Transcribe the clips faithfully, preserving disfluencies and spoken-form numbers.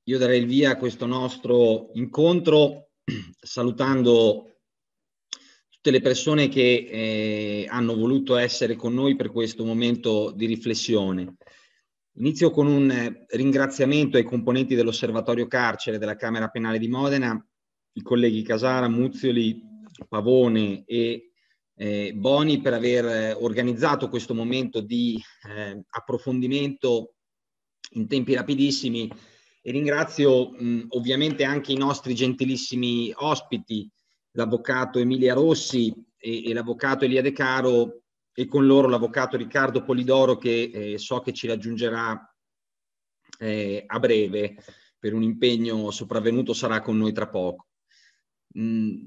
io darei il via a questo nostro incontro salutando tutte le persone che eh, hanno voluto essere con noi per questo momento di riflessione. Inizio con un eh, ringraziamento ai componenti dell'Osservatorio Carcere della Camera Penale di Modena, i colleghi Casara, Muzioli, Pavone e eh, Boni per aver eh, organizzato questo momento di eh, approfondimento in tempi rapidissimi, e ringrazio mh, ovviamente anche i nostri gentilissimi ospiti, l'avvocato Emilia Rossi e, e l'avvocato Elia De Caro, e con loro l'avvocato Riccardo Polidoro, che eh, so che ci raggiungerà eh, a breve per un impegno sopravvenuto, sarà con noi tra poco. Mh,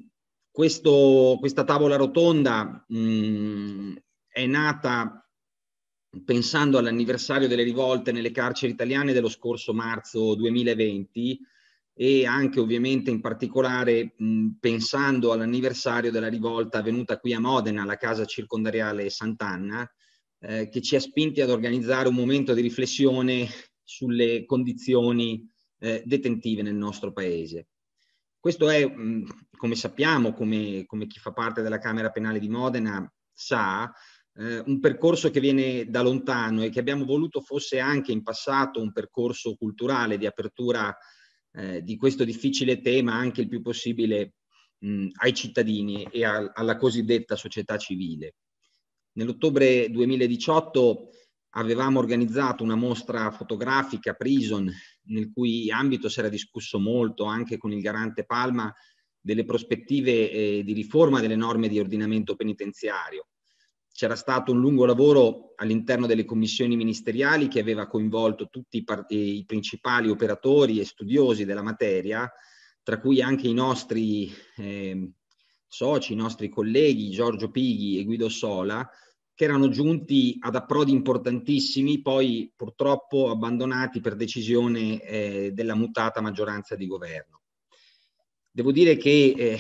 questo, questa tavola rotonda mh, è nata pensando all'anniversario delle rivolte nelle carceri italiane dello scorso marzo duemilaventi, e anche ovviamente in particolare mh, pensando all'anniversario della rivolta avvenuta qui a Modena, alla casa circondariale Sant'Anna, eh, che ci ha spinti ad organizzare un momento di riflessione sulle condizioni eh, detentive nel nostro paese. Questo è, mh, come sappiamo, come, come chi fa parte della Camera Penale di Modena sa, eh, un percorso che viene da lontano e che abbiamo voluto fosse anche in passato un percorso culturale di apertura eh, di questo difficile tema anche il più possibile mh, ai cittadini e a, alla cosiddetta società civile. Nell'ottobre duemiladiciotto avevamo organizzato una mostra fotografica, Prison, nel cui ambito si era discusso molto anche con il garante Palma delle prospettive eh, di riforma delle norme di ordinamento penitenziario. C'era stato un lungo lavoro all'interno delle commissioni ministeriali che aveva coinvolto tutti i, i principali operatori e studiosi della materia, tra cui anche i nostri eh, soci, i nostri colleghi Giorgio Pighi e Guido Sola, che erano giunti ad approdi importantissimi, poi purtroppo abbandonati per decisione eh, della mutata maggioranza di governo. Devo dire che eh,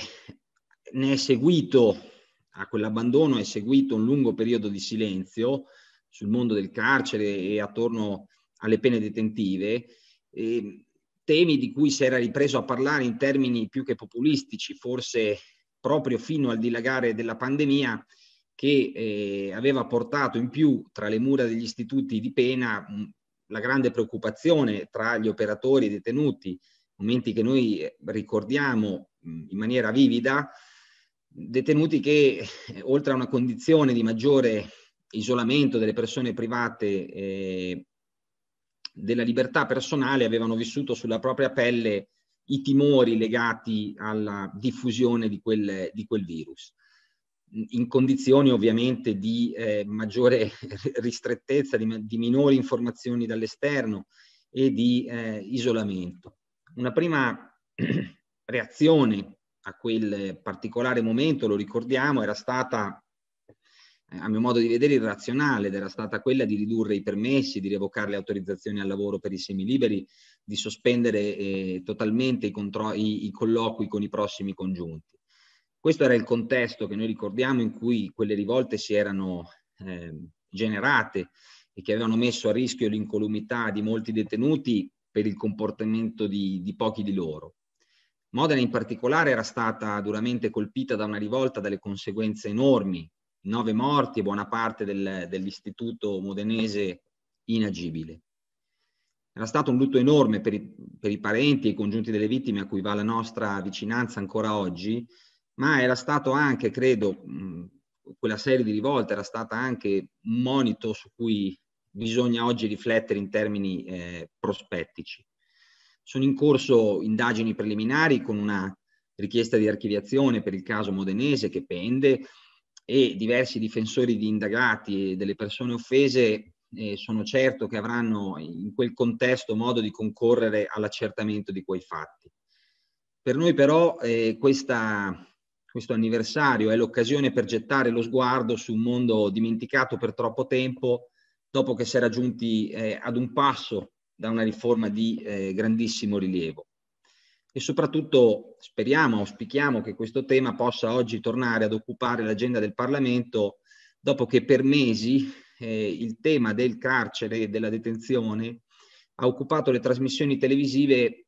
ne è seguito, a quell'abbandono è seguito un lungo periodo di silenzio sul mondo del carcere e attorno alle pene detentive, eh, temi di cui si era ripreso a parlare in termini più che populistici, forse proprio fino al dilagare della pandemia, che eh, aveva portato in più tra le mura degli istituti di pena mh, la grande preoccupazione tra gli operatori e i detenuti, momenti che noi ricordiamo mh, in maniera vivida, detenuti che eh, oltre a una condizione di maggiore isolamento delle persone private eh, della libertà personale, avevano vissuto sulla propria pelle i timori legati alla diffusione di quel, di quel virus, in condizioni ovviamente di eh, maggiore ristrettezza, di, di minori informazioni dall'esterno e di eh, isolamento. Una prima reazione a quel particolare momento, lo ricordiamo, era stata, eh, a mio modo di vedere, irrazionale, ed era stata quella di ridurre i permessi, di revocare le autorizzazioni al lavoro per i semiliberi, di sospendere eh, totalmente i, i, i colloqui con i prossimi congiunti. Questo era il contesto che noi ricordiamo in cui quelle rivolte si erano eh, generate e che avevano messo a rischio l'incolumità di molti detenuti per il comportamento di, di pochi di loro. Modena in particolare era stata duramente colpita da una rivolta dalle conseguenze enormi, nove morti e buona parte del, dell'istituto modenese inagibile. Era stato un lutto enorme per i, per i parenti e i congiunti delle vittime, a cui va la nostra vicinanza ancora oggi, ma era stato anche, credo, mh, quella serie di rivolte era stata anche un monito su cui bisogna oggi riflettere in termini eh, prospettici. Sono in corso indagini preliminari con una richiesta di archiviazione per il caso modenese che pende, e diversi difensori di indagati e delle persone offese eh, sono certo che avranno in quel contesto modo di concorrere all'accertamento di quei fatti. Per noi però eh, questa, questo anniversario è l'occasione per gettare lo sguardo su un mondo dimenticato per troppo tempo, dopo che si era giunti eh, ad un passo da una riforma di eh, grandissimo rilievo. E soprattutto speriamo, auspichiamo che questo tema possa oggi tornare ad occupare l'agenda del Parlamento, dopo che per mesi eh, il tema del carcere e della detenzione ha occupato le trasmissioni televisive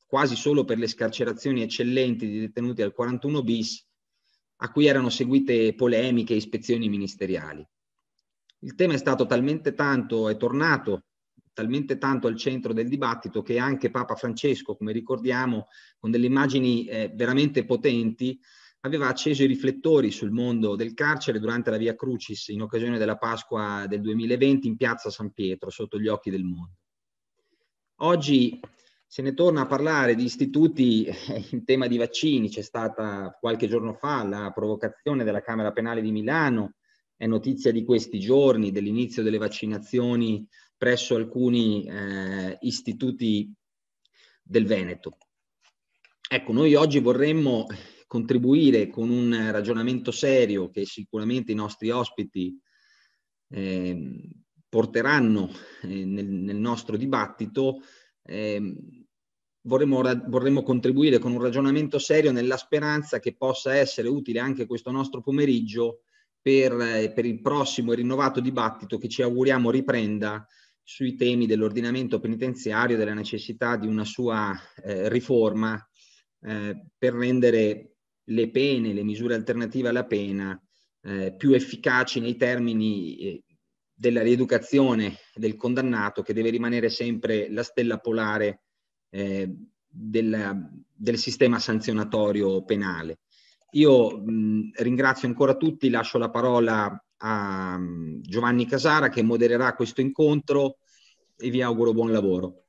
quasi solo per le scarcerazioni eccellenti di detenuti al quarantuno bis, a cui erano seguite polemiche e ispezioni ministeriali. Il tema è stato talmente tanto, è tornato talmente tanto al centro del dibattito, che anche Papa Francesco, come ricordiamo, con delle immagini eh, veramente potenti, aveva acceso i riflettori sul mondo del carcere durante la Via Crucis in occasione della Pasqua del duemilaventi in piazza San Pietro, sotto gli occhi del mondo. Oggi se ne torna a parlare di istituti eh, in tema di vaccini. C'è stata qualche giorno fa la provocazione della Camera Penale di Milano, è notizia di questi giorni dell'inizio delle vaccinazioni presso alcuni eh, istituti del Veneto. Ecco, noi oggi vorremmo contribuire con un ragionamento serio che sicuramente i nostri ospiti eh, porteranno eh, nel, nel nostro dibattito. Eh, vorremmo, vorremmo contribuire con un ragionamento serio nella speranza che possa essere utile anche questo nostro pomeriggio per, eh, per il prossimo e rinnovato dibattito che ci auguriamo riprenda sui temi dell'ordinamento penitenziario, della necessità di una sua eh, riforma eh, per rendere le pene, le misure alternative alla pena eh, più efficaci nei termini eh, della rieducazione del condannato, che deve rimanere sempre la stella polare eh, del, del sistema sanzionatorio penale. Io mh, ringrazio ancora tutti, lascio la parola a um, Giovanni Casara che modererà questo incontro e vi auguro buon lavoro.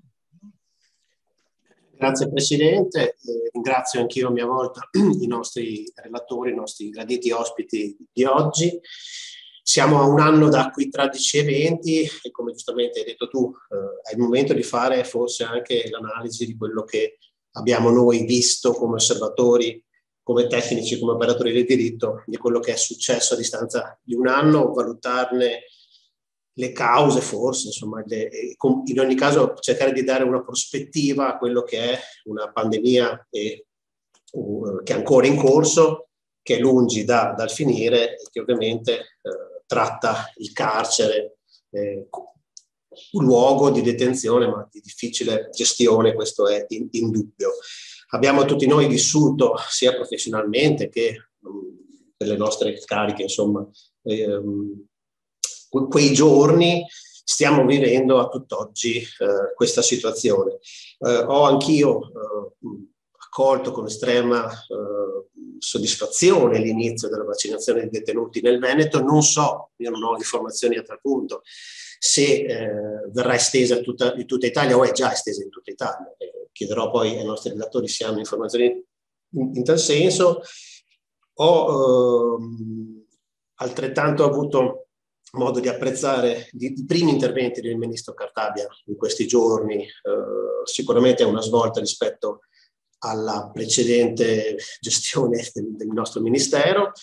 Grazie Presidente, eh, ringrazio anch'io a mia volta i nostri relatori, i nostri graditi ospiti di oggi. Siamo a un anno da quei tragici eventi e, come giustamente hai detto tu, eh, è il momento di fare forse anche l'analisi di quello che abbiamo noi visto come osservatori, come tecnici, come operatori del diritto, di quello che è successo a distanza di un anno, valutarne le cause forse, insomma, le, in ogni caso cercare di dare una prospettiva a quello che è una pandemia e, uh, che è ancora in corso, che è lungi da, dal finire e che ovviamente eh, tratta il carcere, eh, un luogo di detenzione ma di difficile gestione, questo è in, in dubbio. Abbiamo tutti noi vissuto sia professionalmente che um, per le nostre cariche, insomma, ehm, que quei giorni. Stiamo vivendo a tutt'oggi eh, questa situazione. Eh, ho anch'io eh, accolto con estrema eh, soddisfazione l'inizio della vaccinazione dei detenuti nel Veneto. Non so, io non ho informazioni a tal punto, se eh, verrà estesa in tutta, in tutta Italia o è già estesa in tutta Italia. Eh, chiederò poi ai nostri relatori se hanno informazioni in, in tal senso. Ho ehm, altrettanto avuto modo di apprezzare i, i primi interventi del ministro Cartabia in questi giorni. Eh, sicuramente è una svolta rispetto alla precedente gestione del, del nostro ministero.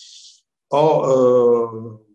Ho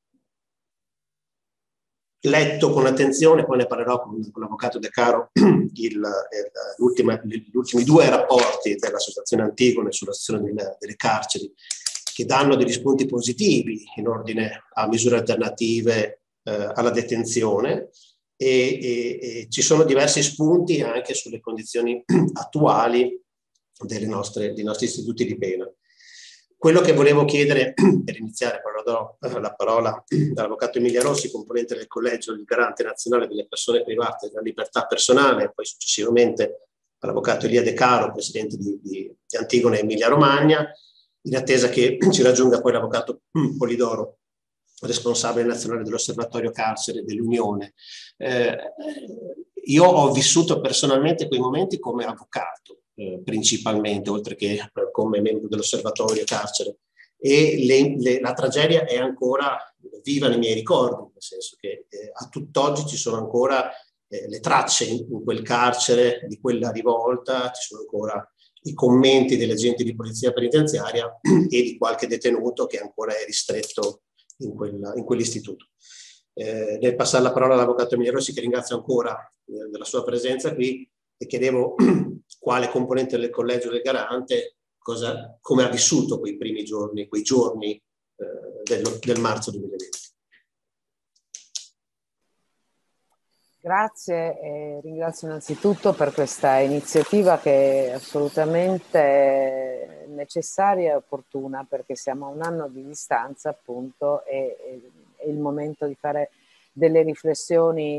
eh, letto con attenzione, poi ne parlerò con, con l'avvocato De Caro, gli ultimi due rapporti dell'Associazione Antigone sulla situazione delle, delle carceri, che danno degli spunti positivi in ordine a misure alternative eh, alla detenzione e, e, e ci sono diversi spunti anche sulle condizioni attuali delle nostre, dei nostri istituti di pena. Quello che volevo chiedere, per iniziare, parlerò la parola all'avvocato Emilia Rossi, componente del Collegio del Garante Nazionale delle Persone Private della Libertà Personale, e poi successivamente all'avvocato Elia De Caro, presidente di, di, di Antigone e Emilia Romagna, in attesa che ci raggiunga poi l'avvocato Polidoro, responsabile nazionale dell'Osservatorio Carcere dell'Unione. Eh, io ho vissuto personalmente quei momenti come avvocato, eh, principalmente, oltre che eh, come membro dell'Osservatorio Carcere, e le, le, la tragedia è ancora viva nei miei ricordi, nel senso che eh, a tutt'oggi ci sono ancora eh, le tracce in, in quel carcere di quella rivolta, ci sono ancora i commenti degli agenti di polizia penitenziaria e di qualche detenuto che ancora è ristretto in, quella, in quell'istituto. Eh, nel passare la parola all'avvocato Emilia Rossi, che ringrazio ancora eh, della sua presenza qui, e chiedevo quale componente del collegio del Garante cosa, come ha vissuto quei primi giorni, quei giorni eh, del, del marzo duemilaventi. Grazie e ringrazio innanzitutto per questa iniziativa che è assolutamente necessaria e opportuna, perché siamo a un anno di distanza appunto e è il momento di fare delle riflessioni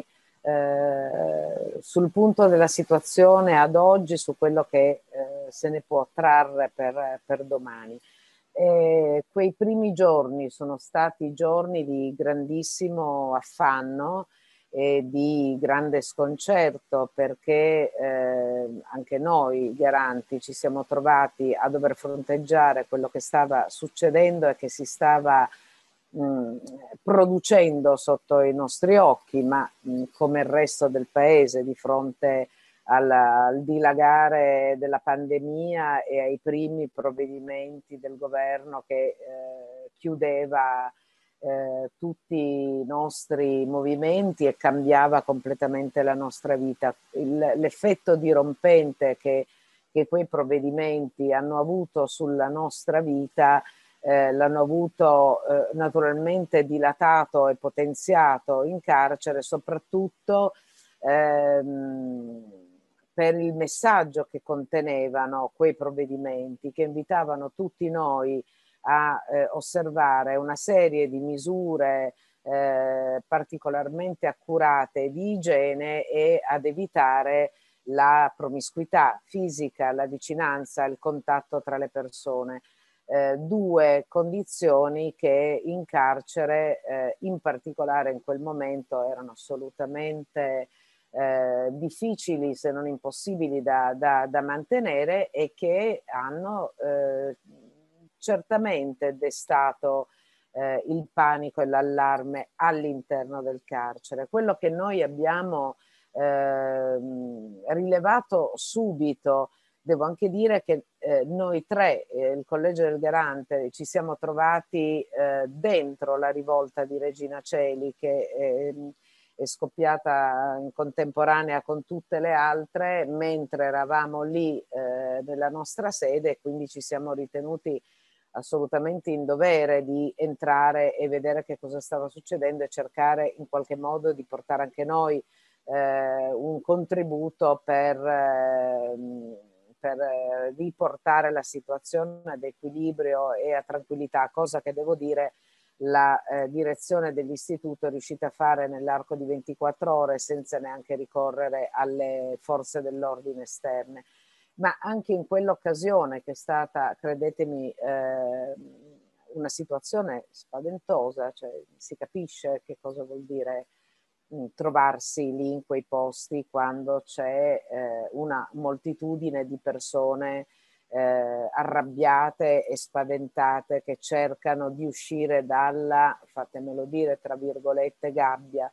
eh, sul punto della situazione ad oggi, su quello che eh, se ne può trarre per, per domani. E quei primi giorni sono stati giorni di grandissimo affanno e di grande sconcerto, perché eh, anche noi garanti ci siamo trovati a dover fronteggiare quello che stava succedendo e che si stava mh, producendo sotto i nostri occhi, ma mh, come il resto del paese di fronte al, al dilagare della pandemia e ai primi provvedimenti del governo che eh, chiudeva Eh, tutti i nostri movimenti e cambiava completamente la nostra vita. L'effetto dirompente che, che quei provvedimenti hanno avuto sulla nostra vita eh, l'hanno avuto eh, naturalmente dilatato e potenziato in carcere, soprattutto ehm, per il messaggio che contenevano quei provvedimenti, che invitavano tutti noi a eh, osservare una serie di misure eh, particolarmente accurate di igiene e ad evitare la promiscuità fisica, la vicinanza, il contatto tra le persone. Eh, due condizioni che in carcere, eh, in particolare in quel momento, erano assolutamente eh, difficili, se non impossibili da, da, da mantenere, e che hanno eh, certamente destato eh, il panico e l'allarme all'interno del carcere. Quello che noi abbiamo eh, rilevato subito, devo anche dire che eh, noi tre, eh, il Collegio del Garante, ci siamo trovati eh, dentro la rivolta di Regina Coeli, che eh, è scoppiata in contemporanea con tutte le altre, mentre eravamo lì eh, nella nostra sede, e quindi ci siamo ritenuti assolutamente in dovere di entrare e vedere che cosa stava succedendo e cercare in qualche modo di portare anche noi eh, un contributo per, eh, per riportare la situazione ad equilibrio e a tranquillità, cosa che devo dire la eh, direzione dell'istituto è riuscita a fare nell'arco di ventiquattro ore senza neanche ricorrere alle forze dell'ordine esterne. Ma anche in quell'occasione, che è stata, credetemi, eh, una situazione spaventosa, cioè si capisce che cosa vuol dire mh, trovarsi lì in quei posti quando c'è eh, una moltitudine di persone eh, arrabbiate e spaventate che cercano di uscire dalla, fatemelo dire, tra virgolette, gabbia.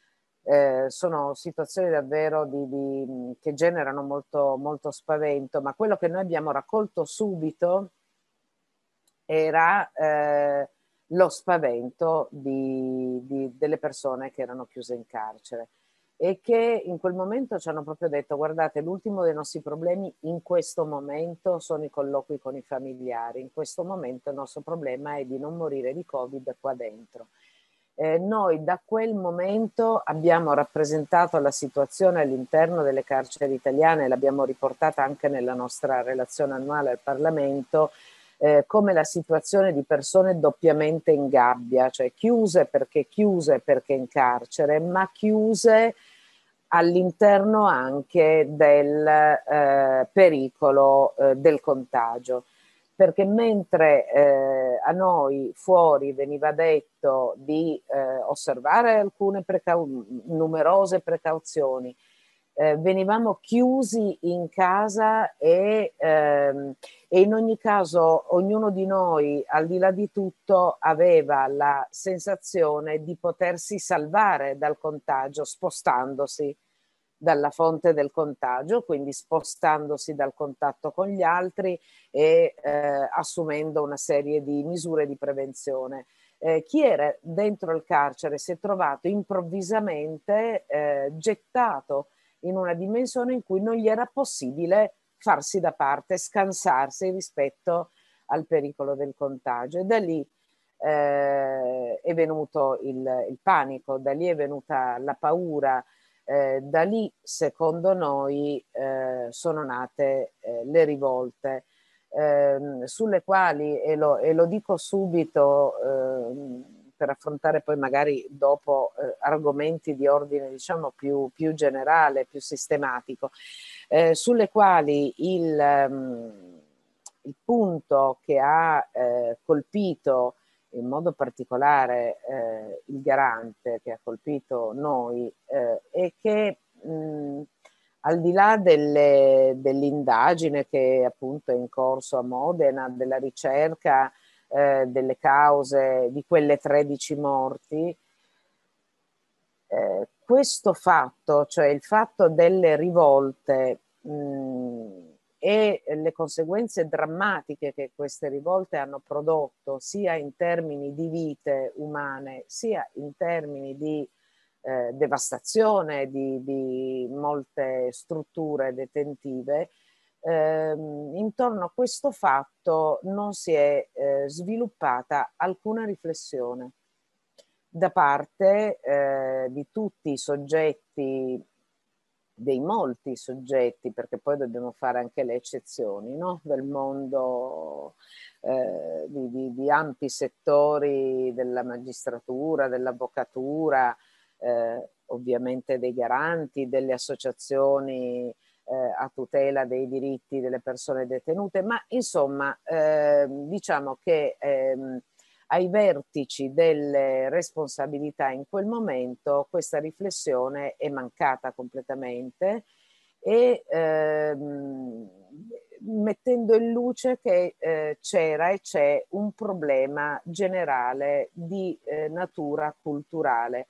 Eh, sono situazioni davvero di, di, che generano molto, molto spavento, ma quello che noi abbiamo raccolto subito era eh, lo spavento di, di, delle persone che erano chiuse in carcere e che in quel momento ci hanno proprio detto: guardate, l'ultimo dei nostri problemi in questo momento sono i colloqui con i familiari, in questo momento il nostro problema è di non morire di Covid qua dentro. Eh, noi da quel momento abbiamo rappresentato la situazione all'interno delle carceri italiane, l'abbiamo riportata anche nella nostra relazione annuale al Parlamento, eh, come la situazione di persone doppiamente in gabbia, cioè chiuse perché chiuse perché in carcere, ma chiuse all'interno anche del eh, pericolo eh, del contagio. Perché mentre eh, a noi fuori veniva detto di eh, osservare alcune precau- numerose precauzioni, eh, venivamo chiusi in casa e, ehm, e in ogni caso ognuno di noi, al di là di tutto, aveva la sensazione di potersi salvare dal contagio spostandosi dalla fonte del contagio, quindi spostandosi dal contatto con gli altri e eh, assumendo una serie di misure di prevenzione. Eh, chi era dentro il carcere si è trovato improvvisamente eh, gettato in una dimensione in cui non gli era possibile farsi da parte, scansarsi rispetto al pericolo del contagio. E da lì eh, è venuto il, il panico, da lì è venuta la paura, Eh, da lì, secondo noi, eh, sono nate eh, le rivolte, eh, sulle quali, e lo, e lo dico subito, eh, per affrontare poi magari dopo eh, argomenti di ordine, diciamo, più, più generale, più sistematico, eh, sulle quali il, um, il punto che ha eh, colpito in modo particolare eh, il Garante, che ha colpito noi, eh, e che mh, al di là delle, dell'indagine che appunto è in corso a Modena, della ricerca eh, delle cause di quelle tredici morti, eh, questo fatto, cioè il fatto delle rivolte mh, e le conseguenze drammatiche che queste rivolte hanno prodotto, sia in termini di vite umane, sia in termini di eh, devastazione di, di molte strutture detentive, ehm, intorno a questo fatto non si è eh, sviluppata alcuna riflessione da parte eh, di tutti i soggetti, dei molti soggetti, perché poi dobbiamo fare anche le eccezioni, no? Del mondo, eh, di, di, di ampi settori della magistratura, dell'avvocatura, eh, ovviamente dei garanti, delle associazioni eh, a tutela dei diritti delle persone detenute, ma insomma eh, diciamo che ehm, ai vertici delle responsabilità in quel momento questa riflessione è mancata completamente e ehm, mettendo in luce che eh, c'era e c'è un problema generale di eh, natura culturale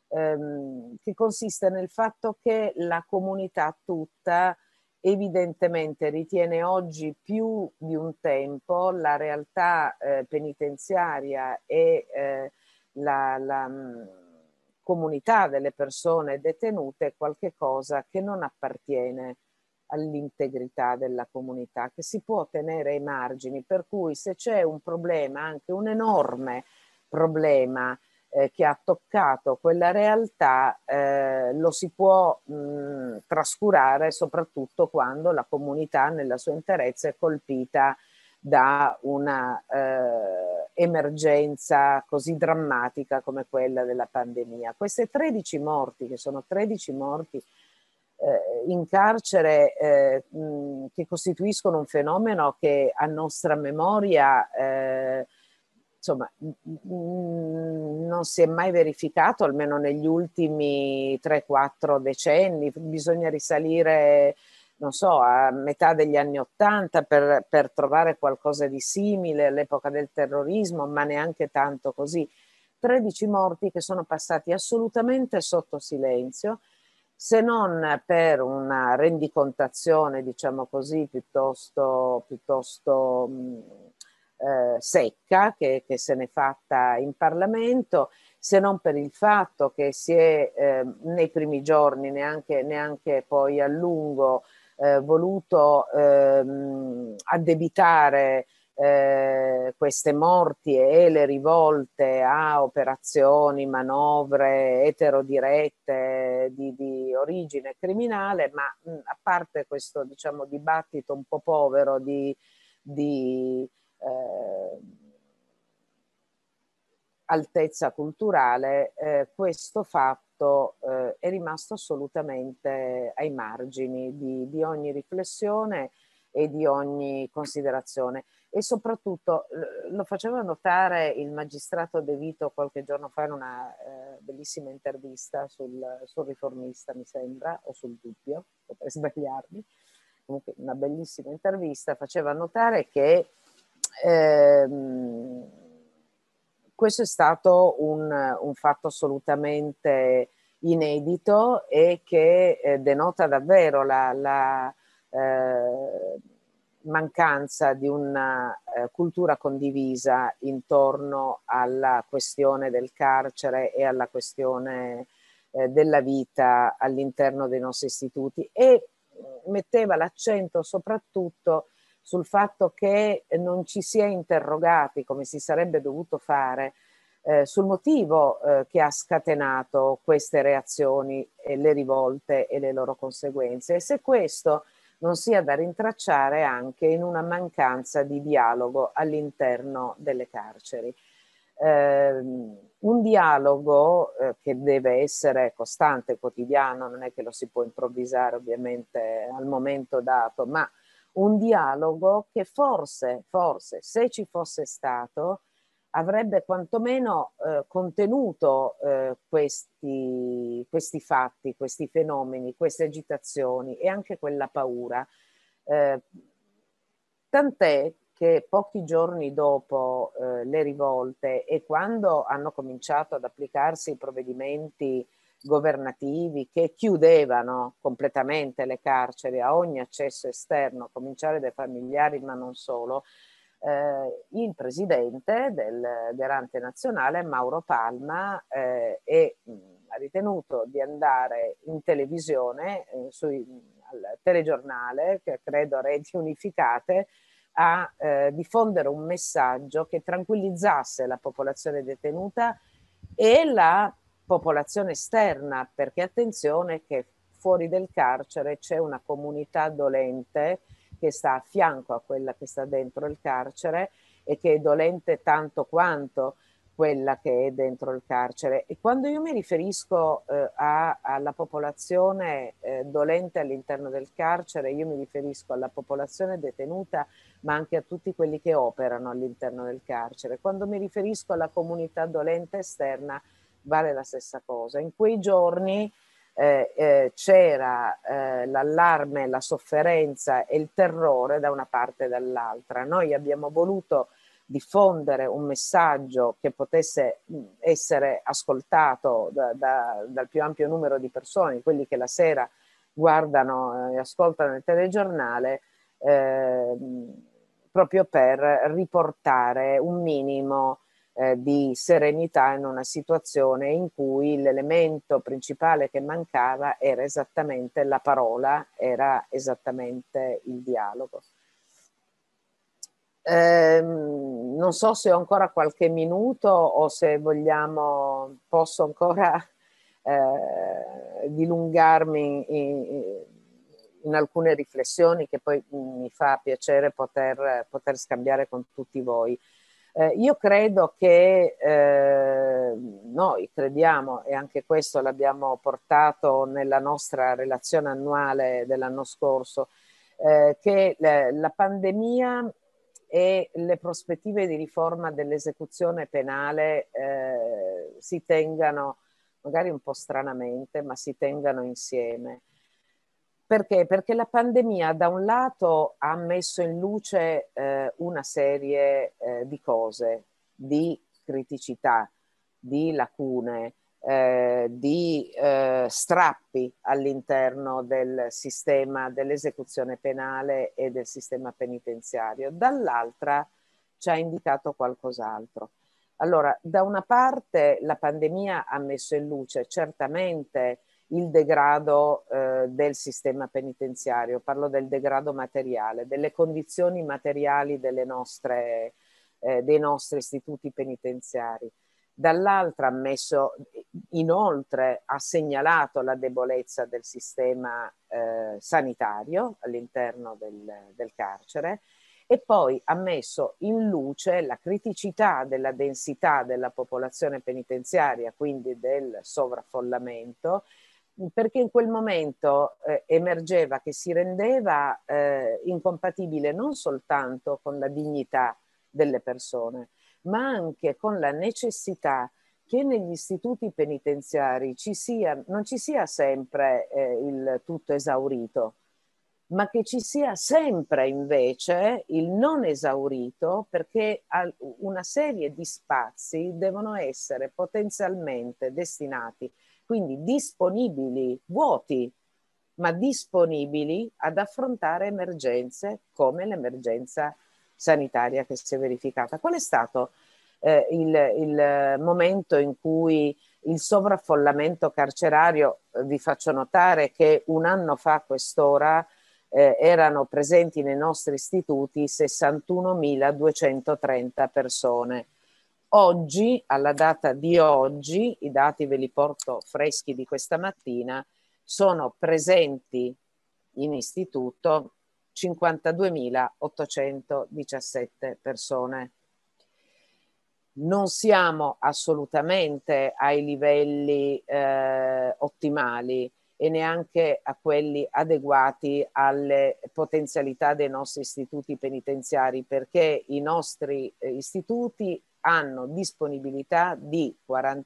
ehm, che consiste nel fatto che la comunità tutta evidentemente ritiene oggi più di un tempo la realtà eh, penitenziaria e eh, la, la mh, comunità delle persone detenute qualche cosa che non appartiene all'integrità della comunità, che si può tenere ai margini, per cui se c'è un problema, anche un enorme problema, Eh, che ha toccato quella realtà, eh, lo si può mh, trascurare soprattutto quando la comunità nella sua interezza è colpita da una eh, emergenza così drammatica come quella della pandemia. Queste tredici morti, che sono tredici morti eh, in carcere, eh, mh, che costituiscono un fenomeno che a nostra memoria eh, insomma, non si è mai verificato, almeno negli ultimi tre quattro decenni. Bisogna risalire, non so, a metà degli anni Ottanta per, per trovare qualcosa di simile all'epoca del terrorismo, ma neanche tanto così. tredici morti che sono passati assolutamente sotto silenzio, se non per una rendicontazione, diciamo così, piuttosto, piuttosto mh, eh, secca che, che se n'è fatta in Parlamento, se non per il fatto che si è eh, nei primi giorni, neanche, neanche poi a lungo, eh, voluto ehm, addebitare eh, queste morti e le rivolte a operazioni, manovre eterodirette di, di origine criminale, ma mh, a parte questo, diciamo, dibattito un po' povero di, di eh, altezza culturale, eh, questo fatto eh, è rimasto assolutamente ai margini di, di ogni riflessione e di ogni considerazione. E soprattutto eh, lo faceva notare il magistrato De Vito qualche giorno fa in una eh, bellissima intervista sul, sul Riformista, mi sembra, o sul Dubbio, potrei sbagliarmi, comunque una bellissima intervista, faceva notare che ehm, questo è stato un, un fatto assolutamente inedito e che eh, denota davvero la, la eh, mancanza di una eh, cultura condivisa intorno alla questione del carcere e alla questione eh, della vita all'interno dei nostri istituti, e metteva l'accento soprattutto sul fatto che non ci si è interrogati, come si sarebbe dovuto fare, eh, sul motivo eh, che ha scatenato queste reazioni, e le rivolte e le loro conseguenze, e se questo non sia da rintracciare anche in una mancanza di dialogo all'interno delle carceri. Eh, un dialogo eh, che deve essere costante, quotidiano, non è che lo si può improvvisare ovviamente al momento dato, ma un dialogo che forse, forse, se ci fosse stato, avrebbe quantomeno eh, contenuto eh, questi, questi fatti, questi fenomeni, queste agitazioni e anche quella paura. Eh, tant'è che pochi giorni dopo eh, le rivolte e quando hanno cominciato ad applicarsi i provvedimenti governativi che chiudevano completamente le carceri a ogni accesso esterno, a cominciare dai familiari ma non solo, eh, il presidente del Garante Nazionale, Mauro Palma, eh, è, mh, ha ritenuto di andare in televisione, eh, sui, al telegiornale, che credo a Reti Unificate, a eh, diffondere un messaggio che tranquillizzasse la popolazione detenuta e la popolazione esterna, perché attenzione che fuori del carcere c'è una comunità dolente che sta a fianco a quella che sta dentro il carcere e che è dolente tanto quanto quella che è dentro il carcere. E quando io mi riferisco eh, a, alla popolazione eh, dolente all'interno del carcere, io mi riferisco alla popolazione detenuta, ma anche a tutti quelli che operano all'interno del carcere. Quando mi riferisco alla comunità dolente esterna, vale la stessa cosa. In quei giorni eh, eh, c'era eh, l'allarme, la sofferenza e il terrore da una parte e dall'altra. Noi abbiamo voluto diffondere un messaggio che potesse essere ascoltato da, da, dal più ampio numero di persone, quelli che la sera guardano e ascoltano il telegiornale, eh, proprio per riportare un minimo eh, di serenità in una situazione in cui l'elemento principale che mancava era esattamente la parola, era esattamente il dialogo. Eh, non so se ho ancora qualche minuto o se vogliamo, posso ancora eh, dilungarmi in, in alcune riflessioni che poi mi fa piacere poter, poter scambiare con tutti voi. Eh, io credo che eh, noi crediamo, e anche questo l'abbiamo portato nella nostra relazione annuale dell'anno scorso, eh, che le, la pandemia e le prospettive di riforma dell'esecuzione penale eh, si tengano, magari un po' stranamente, ma si tengano insieme. Perché? Perché la pandemia da un lato ha messo in luce eh, una serie eh, di cose, di criticità, di lacune, eh, di eh, strappi all'interno del sistema dell'esecuzione penale e del sistema penitenziario. Dall'altra ci ha indicato qualcos'altro. Allora, da una parte la pandemia ha messo in luce certamente il degrado eh, del sistema penitenziario, parlo del degrado materiale, delle condizioni materiali delle nostre, eh, dei nostri istituti penitenziari. Dall'altra ha messo, inoltre, ha segnalato la debolezza del sistema eh, sanitario all'interno del, del carcere e poi ha messo in luce la criticità della densità della popolazione penitenziaria, quindi del sovraffollamento, perché in quel momento eh, emergeva che si rendeva eh, incompatibile non soltanto con la dignità delle persone, ma anche con la necessità che negli istituti penitenziari ci sia, non ci sia sempre eh, il tutto esaurito, ma che ci sia sempre invece il non esaurito, perché una serie di spazi devono essere potenzialmente destinati, quindi disponibili, vuoti, ma disponibili ad affrontare emergenze come l'emergenza sanitaria che si è verificata. Qual è stato eh, il, il momento in cui il sovraffollamento carcerario, eh, vi faccio notare che un anno fa a quest'ora eh, erano presenti nei nostri istituti sessantunomiladuecentotrenta persone. oggi, alla data di oggi, i dati ve li porto freschi di questa mattina, sono presenti in istituto cinquantaduemilaottocentodiciassette persone. Non siamo assolutamente ai livelli eh, ottimali e neanche a quelli adeguati alle potenzialità dei nostri istituti penitenziari, perché i nostri eh, istituti hanno disponibilità di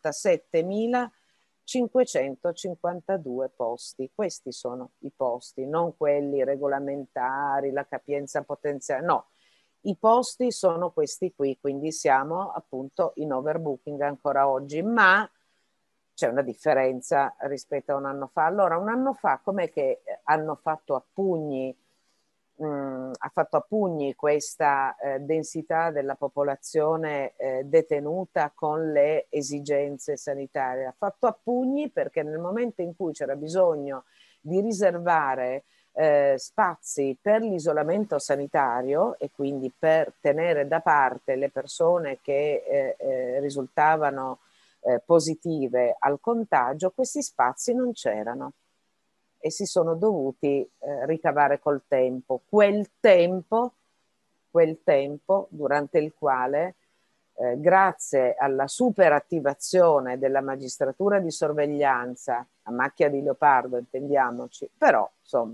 quarantasettemilacinquecentocinquantadue posti. Questi sono i posti, non quelli regolamentari, la capienza potenziale, no. I posti sono questi qui, quindi siamo appunto in overbooking ancora oggi, ma c'è una differenza rispetto a un anno fa. Allora, un anno fa com'è che hanno fatto a pugni, mh, ha fatto a pugni questa eh, densità della popolazione eh, detenuta con le esigenze sanitarie? Ha fatto a pugni perché nel momento in cui c'era bisogno di riservare Eh, spazi per l'isolamento sanitario e quindi per tenere da parte le persone che eh, eh, risultavano eh, positive al contagio, questi spazi non c'erano e si sono dovuti eh, ricavare col tempo. Quel tempo, quel tempo durante il quale eh, grazie alla superattivazione della magistratura di sorveglianza, a macchia di leopardo intendiamoci, però insomma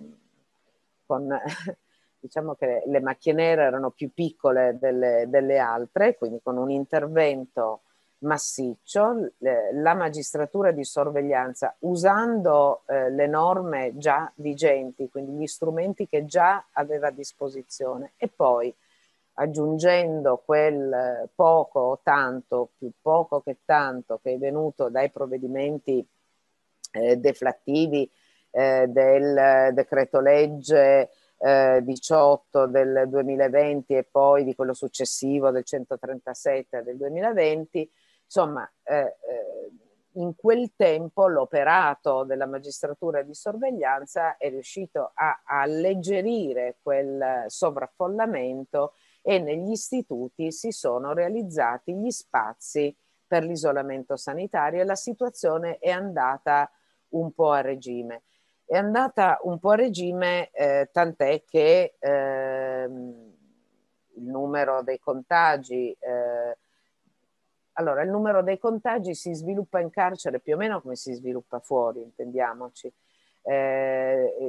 con, diciamo che le macchie nere erano più piccole delle, delle altre, quindi con un intervento massiccio, eh, la magistratura di sorveglianza, usando eh, le norme già vigenti, quindi gli strumenti che già aveva a disposizione, e poi aggiungendo quel poco o tanto, più poco che tanto, che è venuto dai provvedimenti eh, deflattivi eh, del decreto legge eh, diciotto del duemilaventi e poi di quello successivo del centotrentasette del duemilaventi, insomma eh, eh, in quel tempo l'operato della magistratura di sorveglianza è riuscito a, a alleggerire quel sovraffollamento e negli istituti si sono realizzati gli spazi per l'isolamento sanitario e la situazione è andata un po' a regime. È andata un po' a regime, eh, tant'è che ehm, il numero dei contagi, eh, allora il numero dei contagi si sviluppa in carcere più o meno come si sviluppa fuori, intendiamoci. Eh,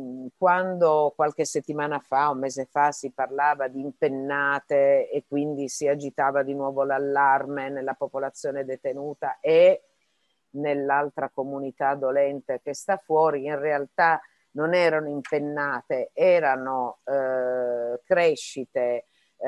quando qualche settimana fa, un mese fa, si parlava di impennate e quindi si agitava di nuovo l'allarme nella popolazione detenuta e nell'altra comunità dolente che sta fuori, in realtà non erano impennate, erano eh, crescite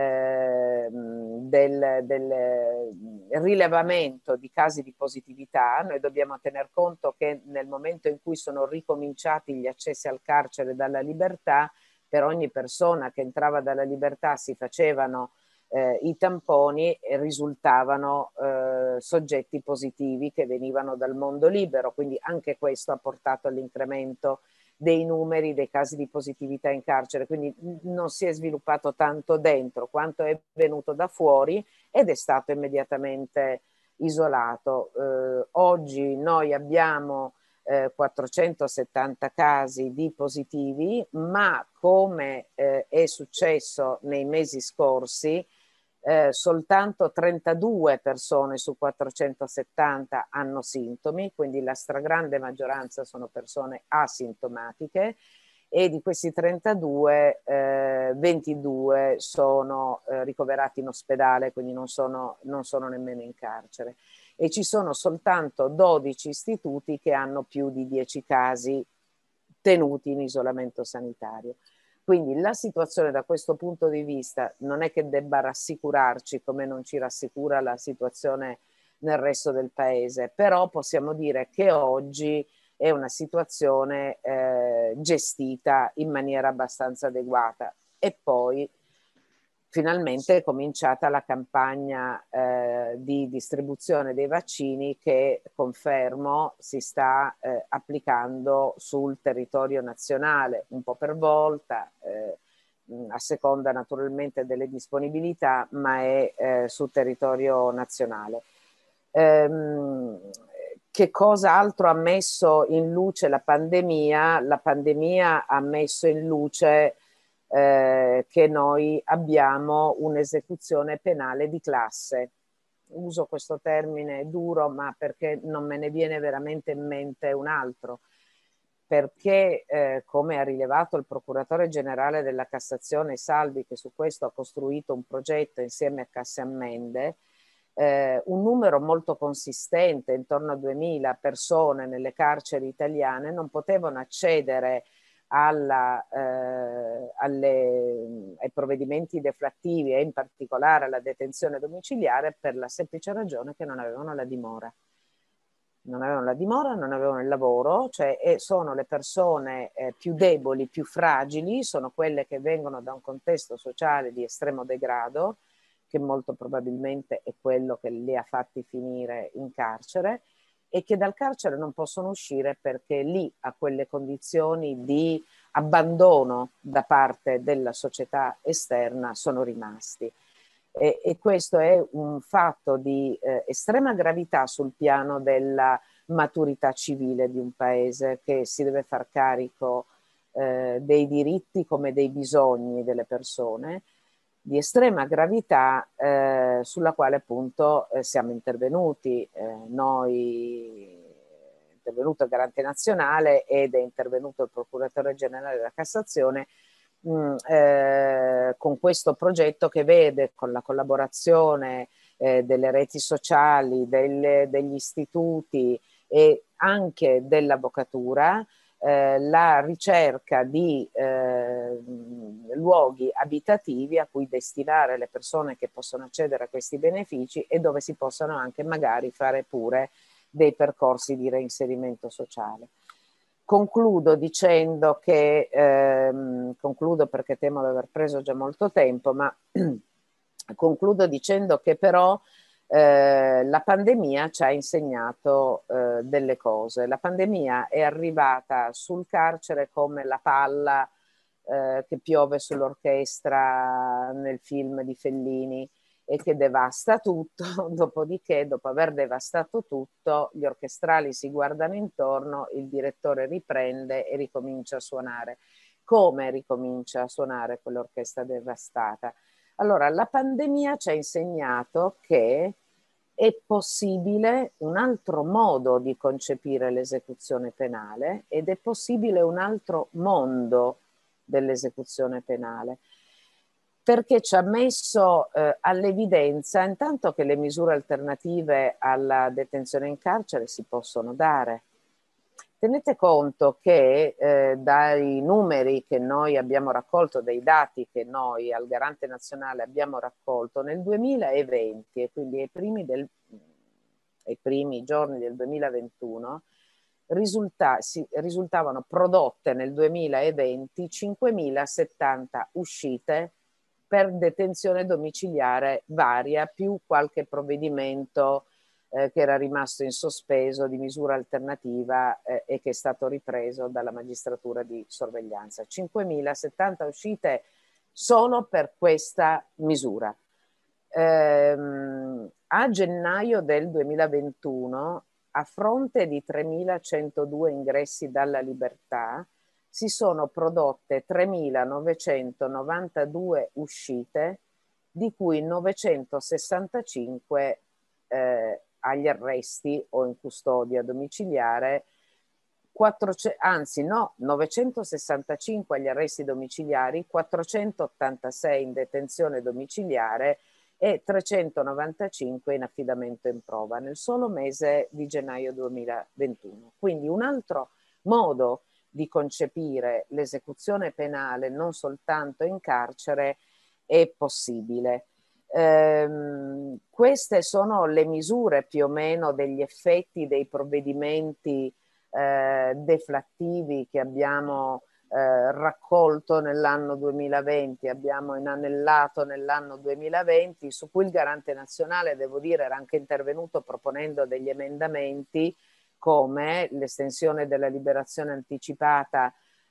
eh, del, del rilevamento di casi di positività. Noi dobbiamo tener conto che nel momento in cui sono ricominciati gli accessi al carcere dalla libertà, per ogni persona che entrava dalla libertà si facevano Eh, i tamponi e risultavano eh, soggetti positivi che venivano dal mondo libero, quindi anche questo ha portato all'incremento dei numeri dei casi di positività in carcere, quindi non si è sviluppato tanto dentro quanto è venuto da fuori ed è stato immediatamente isolato. Eh, oggi noi abbiamo eh, quattrocentosettanta casi di positivi, ma come eh, è successo nei mesi scorsi, Eh, soltanto trentadue persone su quattrocentosettanta hanno sintomi, quindi la stragrande maggioranza sono persone asintomatiche e di questi trentadue eh, ventidue sono eh, ricoverati in ospedale, quindi non sono, non sono nemmeno in carcere. E ci sono soltanto dodici istituti che hanno più di dieci casi tenuti in isolamento sanitario. Quindi la situazione da questo punto di vista non è che debba rassicurarci come non ci rassicura la situazione nel resto del paese, però possiamo dire che oggi è una situazione eh, gestita in maniera abbastanza adeguata. E poi finalmente è cominciata la campagna eh, di distribuzione dei vaccini che, confermo, si sta eh, applicando sul territorio nazionale, un po' per volta, eh, a seconda naturalmente delle disponibilità, ma è eh, sul territorio nazionale. Ehm, che cosa altro ha messo in luce la pandemia? La pandemia ha messo in luce eh, che noi abbiamo un'esecuzione penale di classe. Uso questo termine duro, ma perché non me ne viene veramente in mente un altro. Perché, eh, come ha rilevato il procuratore generale della Cassazione Salvi, che su questo ha costruito un progetto insieme a Cassammende, eh, un numero molto consistente, intorno a duemila persone nelle carceri italiane, non potevano accedere alla, eh, alle, ai provvedimenti deflattivi e in particolare alla detenzione domiciliare per la semplice ragione che non avevano la dimora. Non avevano la dimora, non avevano il lavoro, cioè e sono le persone eh, più deboli, più fragili, sono quelle che vengono da un contesto sociale di estremo degrado, che molto probabilmente è quello che li ha fatti finire in carcere, e che dal carcere non possono uscire perché lì a quelle condizioni di abbandono da parte della società esterna sono rimasti. E, e questo è un fatto di eh, estrema gravità sul piano della maturità civile di un paese che si deve far carico eh, dei diritti come dei bisogni delle persone, di estrema gravità eh, sulla quale appunto eh, siamo intervenuti. Eh, noi è intervenuto il Garante Nazionale ed è intervenuto il Procuratore Generale della Cassazione mh, eh, con questo progetto che vede con la collaborazione eh, delle reti sociali, delle, degli istituti e anche dell'avvocatura Eh, la ricerca di eh, luoghi abitativi a cui destinare le persone che possono accedere a questi benefici e dove si possano anche magari fare pure dei percorsi di reinserimento sociale. Concludo dicendo che, ehm, concludo perché temo di aver preso già molto tempo, ma concludo dicendo che però Eh, la pandemia ci ha insegnato eh, delle cose. La pandemia è arrivata sul carcere come la palla eh, che piove sull'orchestra nel film di Fellini e che devasta tutto. Dopodiché, dopo aver devastato tutto, gli orchestrali si guardano intorno, il direttore riprende e ricomincia a suonare. Come ricomincia a suonare quell'orchestra devastata? Allora, la pandemia ci ha insegnato che è possibile un altro modo di concepire l'esecuzione penale ed è possibile un altro mondo dell'esecuzione penale, perché ci ha messo eh, all'evidenza intanto che le misure alternative alla detenzione in carcere si possono dare. Tenete conto che eh, dai numeri che noi abbiamo raccolto, dei dati che noi al Garante Nazionale abbiamo raccolto nel duemilaventi e quindi ai primi, del, ai primi giorni del duemilaventuno, risulta, si, risultavano prodotte nel duemilaventi cinquemilasettanta uscite per detenzione domiciliare varia più qualche provvedimento Eh, che era rimasto in sospeso di misura alternativa eh, e che è stato ripreso dalla magistratura di sorveglianza. cinquemilasettanta uscite solo per questa misura. Ehm, a gennaio del duemilaventuno, a fronte di tremilacentodue ingressi dalla libertà, si sono prodotte tremilanovecentonovantadue uscite, di cui novecentosessantacinque eh, agli arresti o in custodia domiciliare, quattrocento, anzi no, novecentosessantacinque agli arresti domiciliari, quattrocentottantasei in detenzione domiciliare e trecentonovantacinque in affidamento in prova nel solo mese di gennaio duemilaventuno. Quindi un altro modo di concepire l'esecuzione penale non soltanto in carcere è possibile. Eh, queste sono le misure più o meno degli effetti dei provvedimenti eh, deflattivi che abbiamo eh, raccolto nell'anno duemilaventi, abbiamo inanellato nell'anno duemilaventi, su cui il Garante Nazionale, devo dire, era anche intervenuto proponendo degli emendamenti come l'estensione della liberazione anticipata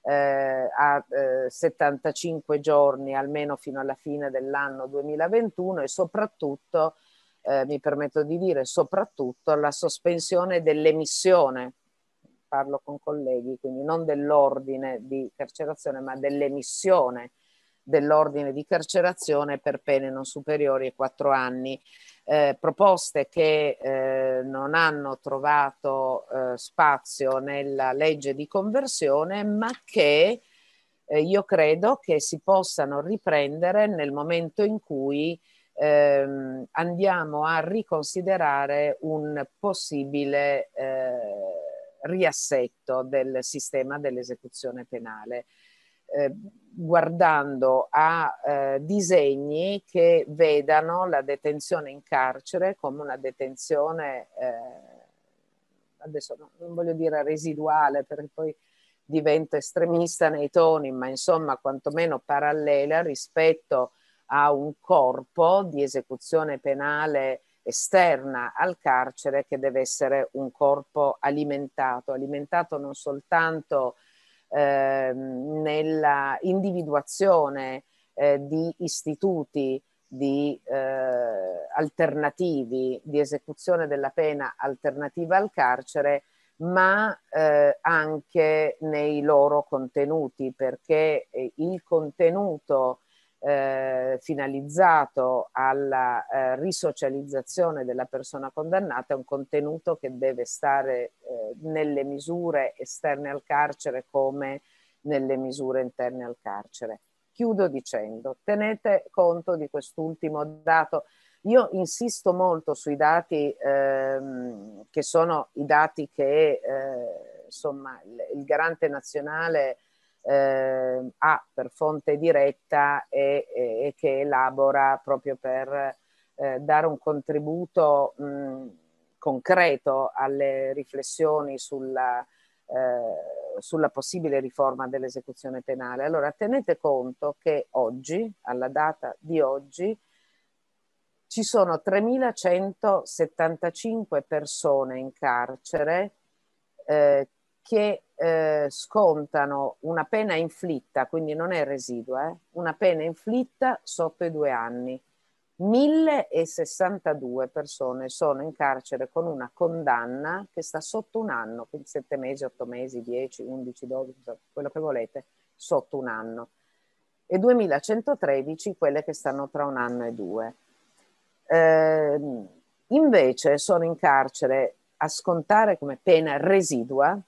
eh, a eh, settantacinque giorni almeno fino alla fine dell'anno duemilaventuno e soprattutto, eh, mi permetto di dire, soprattutto la sospensione dell'emissione, parlo con colleghi, quindi non dell'ordine di carcerazione, ma dell'emissione dell'ordine di carcerazione per pene non superiori ai quattro anni. Eh, proposte che eh, non hanno trovato eh, spazio nella legge di conversione, ma che eh, io credo che si possano riprendere nel momento in cui ehm, andiamo a riconsiderare un possibile eh, riassetto del sistema dell'esecuzione penale. Eh, guardando a eh, disegni che vedano la detenzione in carcere come una detenzione, eh, adesso no, non voglio dire residuale perché poi divento estremista nei toni, ma insomma quantomeno parallela rispetto a un corpo di esecuzione penale esterna al carcere che deve essere un corpo alimentato, alimentato non soltanto Eh, nella individuazione eh, di istituti di eh, alternativi di esecuzione della pena alternativa al carcere, ma eh, anche nei loro contenuti, perché eh, il contenuto eh, finalizzato alla eh, risocializzazione della persona condannata è un contenuto che deve stare eh, nelle misure esterne al carcere come nelle misure interne al carcere. Chiudo dicendo, tenete conto di quest'ultimo dato. Io insisto molto sui dati ehm, che sono i dati che eh, insomma il, il garante nazionale eh, ha per fonte diretta e, e, e che elabora proprio per eh, dare un contributo mh, concreto alle riflessioni sulla, eh, sulla possibile riforma dell'esecuzione penale. Allora tenete conto che oggi, alla data di oggi, ci sono tremilacentosettantacinque persone in carcere eh, che eh, scontano una pena inflitta, quindi non è residua, eh, una pena inflitta sotto i due anni. millesessantadue persone sono in carcere con una condanna che sta sotto un anno, quindi sette mesi, otto mesi, dieci, undici, dodici, quello che volete, sotto un anno. E duemilacentotredici quelle che stanno tra un anno e due. Eh, invece sono in carcere a scontare come pena residua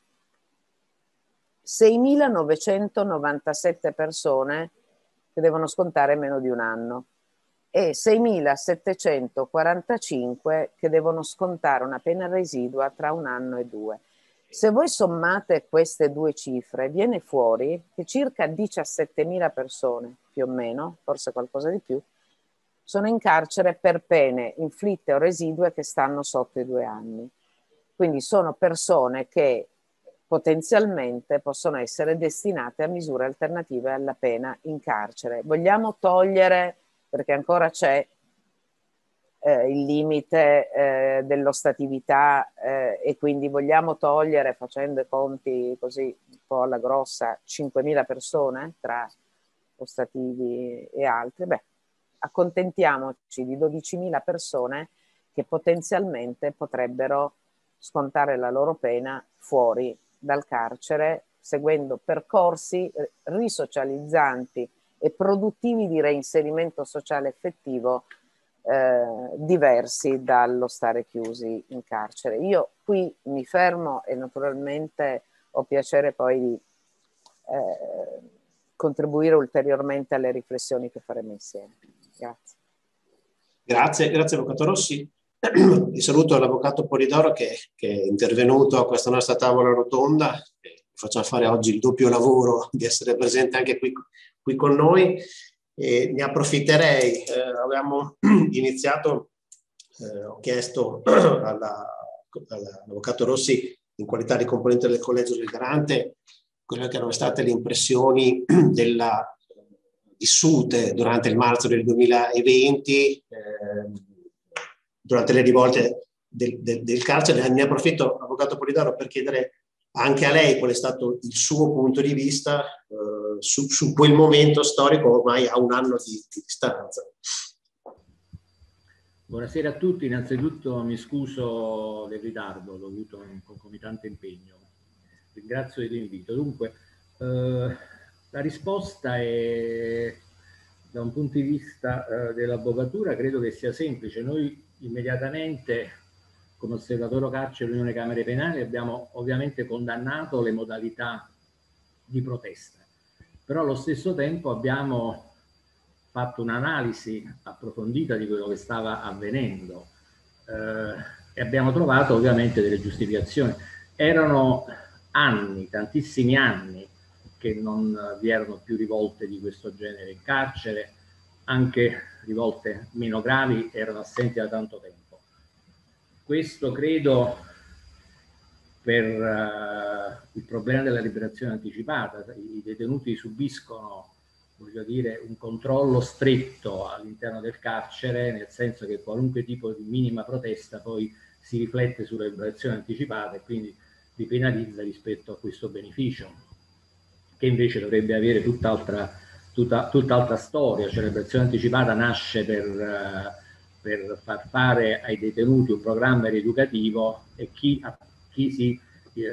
seimilanovecentonovantasette persone che devono scontare meno di un anno e seimilasettecentoquarantacinque che devono scontare una pena residua tra un anno e due. Se voi sommate queste due cifre, viene fuori che circa diciassettemila persone, più o meno, forse qualcosa di più, sono in carcere per pene inflitte o residue che stanno sotto i due anni. Quindi sono persone che potenzialmente possono essere destinate a misure alternative alla pena in carcere. Vogliamo togliere, perché ancora c'è eh, il limite eh, dell'ostatività eh, e quindi vogliamo togliere, facendo i conti così un po' alla grossa, cinquemila persone tra ostativi e altri, beh, accontentiamoci di dodicimila persone che potenzialmente potrebbero scontare la loro pena fuori dal carcere, seguendo percorsi risocializzanti e produttivi di reinserimento sociale effettivo eh, diversi dallo stare chiusi in carcere. Io qui mi fermo e naturalmente ho piacere poi di eh, contribuire ulteriormente alle riflessioni che faremo insieme. Grazie. Grazie, grazie Avvocato Rossi. Vi saluto l'Avvocato Polidoro che, che è intervenuto a questa nostra tavola rotonda. Facciamo fare oggi il doppio lavoro di essere presente anche qui, qui con noi. E ne approfitterei. Eh, abbiamo iniziato, eh, ho chiesto all'Avvocato Rossi, in qualità di componente del Collegio del Garante, quelle che erano state le impressioni della vissute durante il marzo del duemilaventi, eh, durante le rivolte del, del, del carcere. Ne approfitto, Avvocato Polidoro, per chiedere anche a lei qual è stato il suo punto di vista eh, su, su quel momento storico ormai a un anno di, di distanza. Buonasera a tutti, innanzitutto mi scuso del ritardo dovuto a un concomitante impegno. Ringrazio dell'invito. Dunque, eh, la risposta è, da un punto di vista eh, dell'avvocatura, credo che sia semplice. Noi immediatamente, come osservatorio carcere dell'Unione Camere Penali, abbiamo ovviamente condannato le modalità di protesta, però allo stesso tempo abbiamo fatto un'analisi approfondita di quello che stava avvenendo eh, e abbiamo trovato ovviamente delle giustificazioni. Erano anni, tantissimi anni, che non vi erano più rivolte di questo genere in carcere, anche rivolte meno gravi erano assenti da tanto tempo. Questo credo per uh, il problema della liberazione anticipata. I detenuti subiscono, voglio dire, un controllo stretto all'interno del carcere, nel senso che qualunque tipo di minima protesta poi si riflette sulla liberazione anticipata e quindi li penalizza rispetto a questo beneficio, che invece dovrebbe avere tutt'altra tutta, tutt'altra storia. Cioè, la liberazione anticipata nasce per, uh, per far fare ai detenuti un programma rieducativo e chi, chi si eh,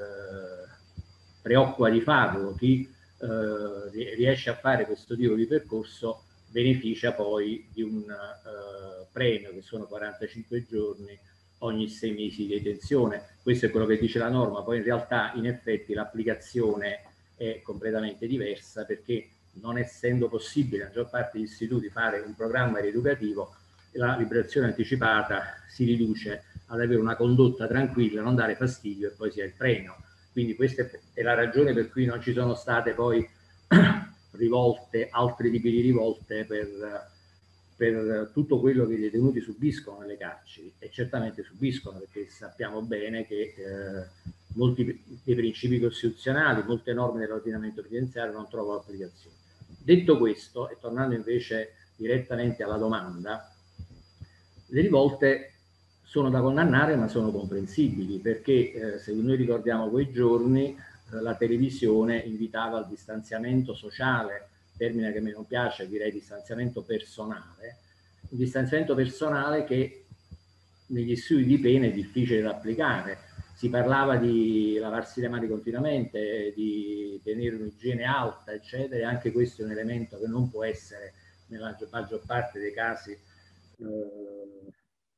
preoccupa di farlo, chi Uh, riesce a fare questo tipo di percorso beneficia poi di un uh, premio che sono quarantacinque giorni ogni sei mesi di detenzione. Questo è quello che dice la norma, poi in realtà in effetti l'applicazione è completamente diversa, perché non essendo possibile nella maggior parte degli istituti fare un programma rieducativo, la liberazione anticipata si riduce ad avere una condotta tranquilla, non dare fastidio e poi si ha il premio. Quindi questa è la ragione per cui non ci sono state poi rivolte, altri tipi di rivolte per, per tutto quello che i detenuti subiscono nelle carceri, e certamente subiscono, perché sappiamo bene che eh, molti dei principi costituzionali, molte norme dell'ordinamento penitenziario non trovano applicazione. Detto questo, e tornando invece direttamente alla domanda, le rivolte sono da condannare, ma sono comprensibili, perché eh, se noi ricordiamo quei giorni eh, la televisione invitava al distanziamento sociale, termine che a me non piace, direi distanziamento personale, un distanziamento personale che negli istituti di pena è difficile da applicare. Si parlava di lavarsi le mani continuamente, di tenere un'igiene alta, eccetera, e anche questo è un elemento che non può essere nella maggior parte dei casi eh,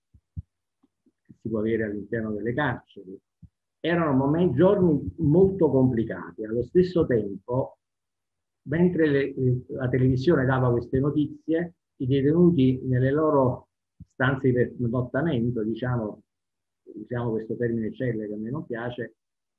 si può avere all'interno delle carceri. Erano momenti, giorni molto complicati. Allo stesso tempo, mentre le, le, la televisione dava queste notizie, i detenuti nelle loro stanze di pernottamento, diciamo, usiamo questo termine celle che a me non piace,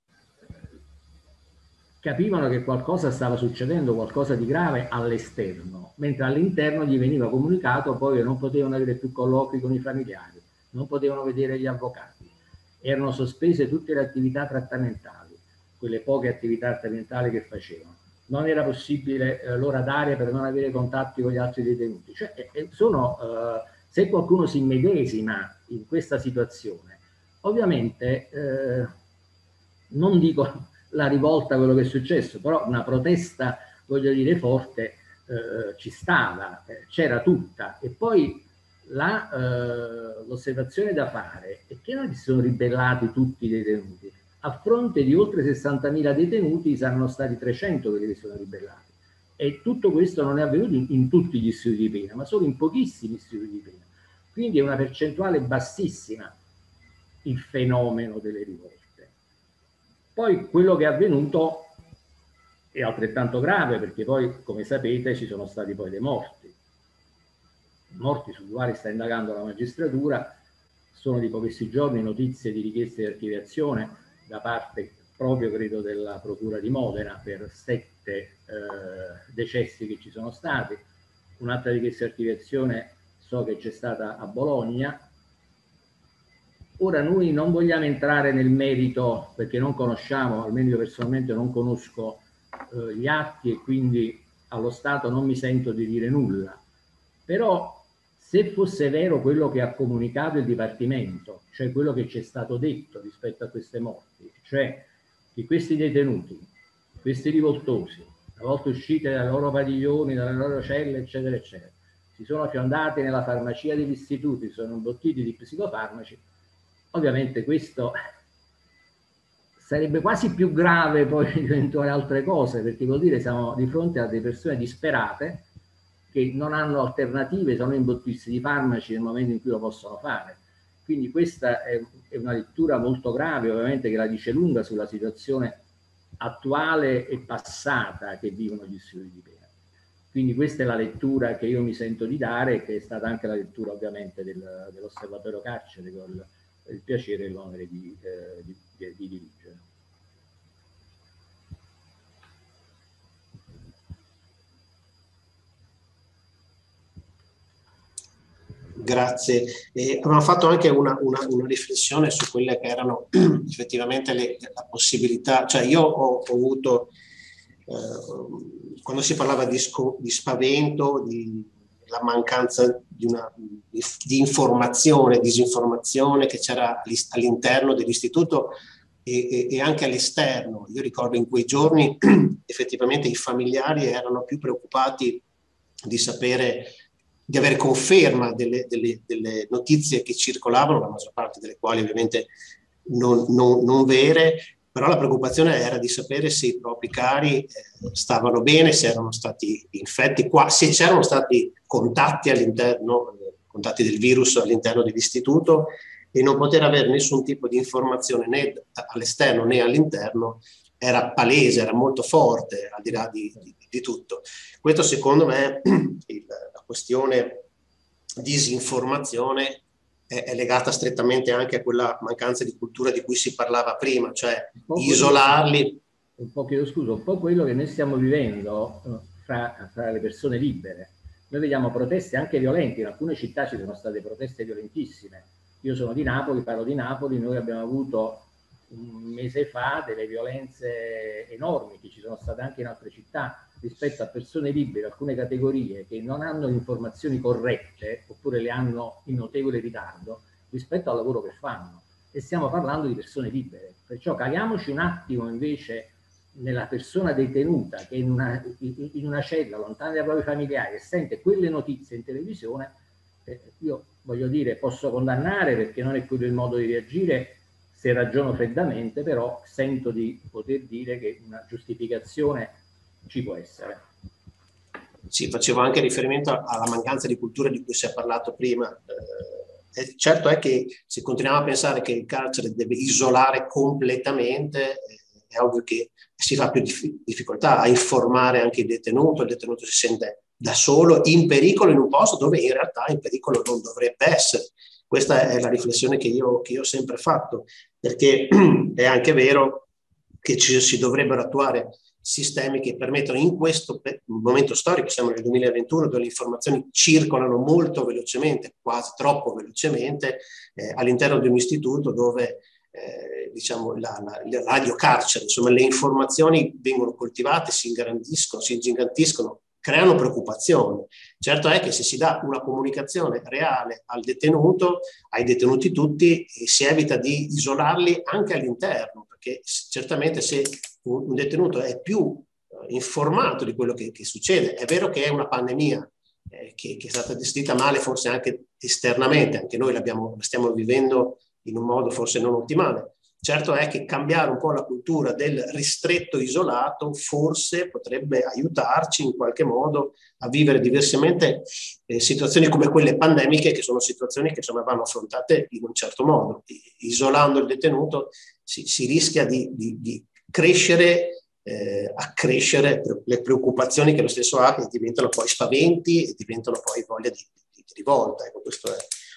capivano che qualcosa stava succedendo, qualcosa di grave all'esterno, mentre all'interno gli veniva comunicato poi che non potevano avere più colloqui con i familiari, non potevano vedere gli avvocati, erano sospese tutte le attività trattamentali, quelle poche attività trattamentali che facevano, non era possibile eh, l'ora d'aria per non avere contatti con gli altri detenuti. Cioè, eh, sono, eh, se qualcuno si immedesima in questa situazione, ovviamente eh, non dico la rivolta, quello che è successo, però una protesta, voglio dire, forte eh, ci stava, eh, c'era tutta. E poi l'osservazione eh, da fare è che non si sono ribellati tutti i detenuti. A fronte di oltre sessantamila detenuti saranno stati trecento quelli che sono ribellati. E tutto questo non è avvenuto in, in tutti gli istituti di pena, ma solo in pochissimi istituti di pena. Quindi è una percentuale bassissima il fenomeno delle rivolte. Poi quello che è avvenuto è altrettanto grave, perché poi, come sapete, ci sono stati poi dei morti. Morti sui quali sta indagando la magistratura. Sono di questi giorni notizie di richieste di archiviazione da parte proprio, credo, della Procura di Modena per sette eh, decessi che ci sono stati. Un'altra richiesta di archiviazione so che c'è stata a Bologna. Ora noi non vogliamo entrare nel merito perché non conosciamo, almeno io personalmente non conosco eh, gli atti e quindi allo Stato non mi sento di dire nulla. Però se fosse vero quello che ha comunicato il Dipartimento, cioè quello che ci è stato detto rispetto a queste morti, cioè che questi detenuti, questi rivoltosi, una volta usciti dai loro padiglioni, dalle loro celle, eccetera, eccetera, si sono fiondati nella farmacia degli istituti, si sono imbottiti di psicofarmaci, ovviamente questo sarebbe quasi più grave poi di eventuali altre cose, perché vuol dire che siamo di fronte a delle persone disperate che non hanno alternative, sono imbottirsi di farmaci nel momento in cui lo possono fare. Quindi questa è, è una lettura molto grave, ovviamente, che la dice lunga sulla situazione attuale e passata che vivono gli istituti di pena. Quindi questa è la lettura che io mi sento di dare, che è stata anche la lettura ovviamente del, dell'Osservatorio Carcere, che ho il, il piacere e l'onere di, eh, di, di, di dirigere. Grazie. Eh, abbiamo fatto anche una, una, una riflessione su quelle che erano effettivamente le, la possibilità, cioè io ho, ho avuto, eh, quando si parlava di, sco, di spavento, di la mancanza di, una, di, di informazione, disinformazione che c'era all'interno dell'istituto e, e, e anche all'esterno. Io ricordo in quei giorni effettivamente i familiari erano più preoccupati di sapere, di avere conferma delle, delle, delle notizie che circolavano, la maggior parte delle quali ovviamente non, non, non vere, però la preoccupazione era di sapere se i propri cari eh, stavano bene, se erano stati infetti, qua, se c'erano stati contatti all'interno, eh, contatti del virus all'interno dell'istituto, e non poter avere nessun tipo di informazione né all'esterno né all'interno era palese, era molto forte, al di là di, di, di tutto. Questo secondo me, il, la questione disinformazione è, è legata strettamente anche a quella mancanza di cultura di cui si parlava prima, cioè isolarli. Un po', chiedo scusa, un po' quello che noi stiamo vivendo fra, fra le persone libere. Noi vediamo proteste anche violenti, in alcune città ci sono state proteste violentissime. Io sono di Napoli, parlo di Napoli, noi abbiamo avuto un mese fa delle violenze enormi che ci sono state anche in altre città rispetto a persone libere, alcune categorie che non hanno informazioni corrette oppure le hanno in notevole ritardo rispetto al lavoro che fanno, e stiamo parlando di persone libere. Perciò caliamoci un attimo invece nella persona detenuta che è in una, in una cella lontana dai propri familiari e sente quelle notizie in televisione. Eh, io voglio dire, posso condannare perché non è quello il modo di reagire, se ragiono freddamente, però sento di poter dire che una giustificazione ci può essere. Sì, facevo anche riferimento alla mancanza di cultura di cui si è parlato prima. Eh, certo è che se continuiamo a pensare che il carcere deve isolare completamente, eh, è ovvio che si fa più dif- difficoltà a informare anche il detenuto, il detenuto si sente da solo, in pericolo in un posto dove in realtà in pericolo non dovrebbe essere. Questa è la riflessione che io, che io ho sempre fatto, perché è anche vero che ci si dovrebbero attuare sistemi che permettono in questo momento storico, siamo nel duemilaventuno, dove le informazioni circolano molto velocemente, quasi troppo velocemente, eh, all'interno di un istituto dove eh, diciamo la, la, il radio carcere, insomma le informazioni vengono coltivate, si ingrandiscono, si ingigantiscono, creano preoccupazioni. Certo è che se si dà una comunicazione reale al detenuto, ai detenuti tutti, eh, si evita di isolarli anche all'interno, perché certamente se un, un detenuto è più eh, informato di quello che, che succede, è vero che è una pandemia eh, che, che è stata gestita male forse anche esternamente, anche noi l'abbiamo, la stiamo vivendo in un modo forse non ottimale. Certo è che cambiare un po' la cultura del ristretto isolato forse potrebbe aiutarci in qualche modo a vivere diversamente eh, situazioni come quelle pandemiche, che sono situazioni che insomma vanno affrontate in un certo modo. Isolando il detenuto si, si rischia di, di, di crescere, eh, accrescere le preoccupazioni che lo stesso ha, che diventano poi spaventi e diventano poi voglia di, di, di rivolta. Ecco, questo è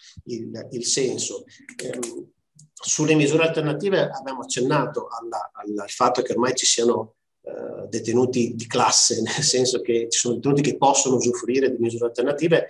il, il senso. Eh, Sulle misure alternative abbiamo accennato alla, alla, al fatto che ormai ci siano uh, detenuti di classe, nel senso che ci sono detenuti che possono usufruire di misure alternative.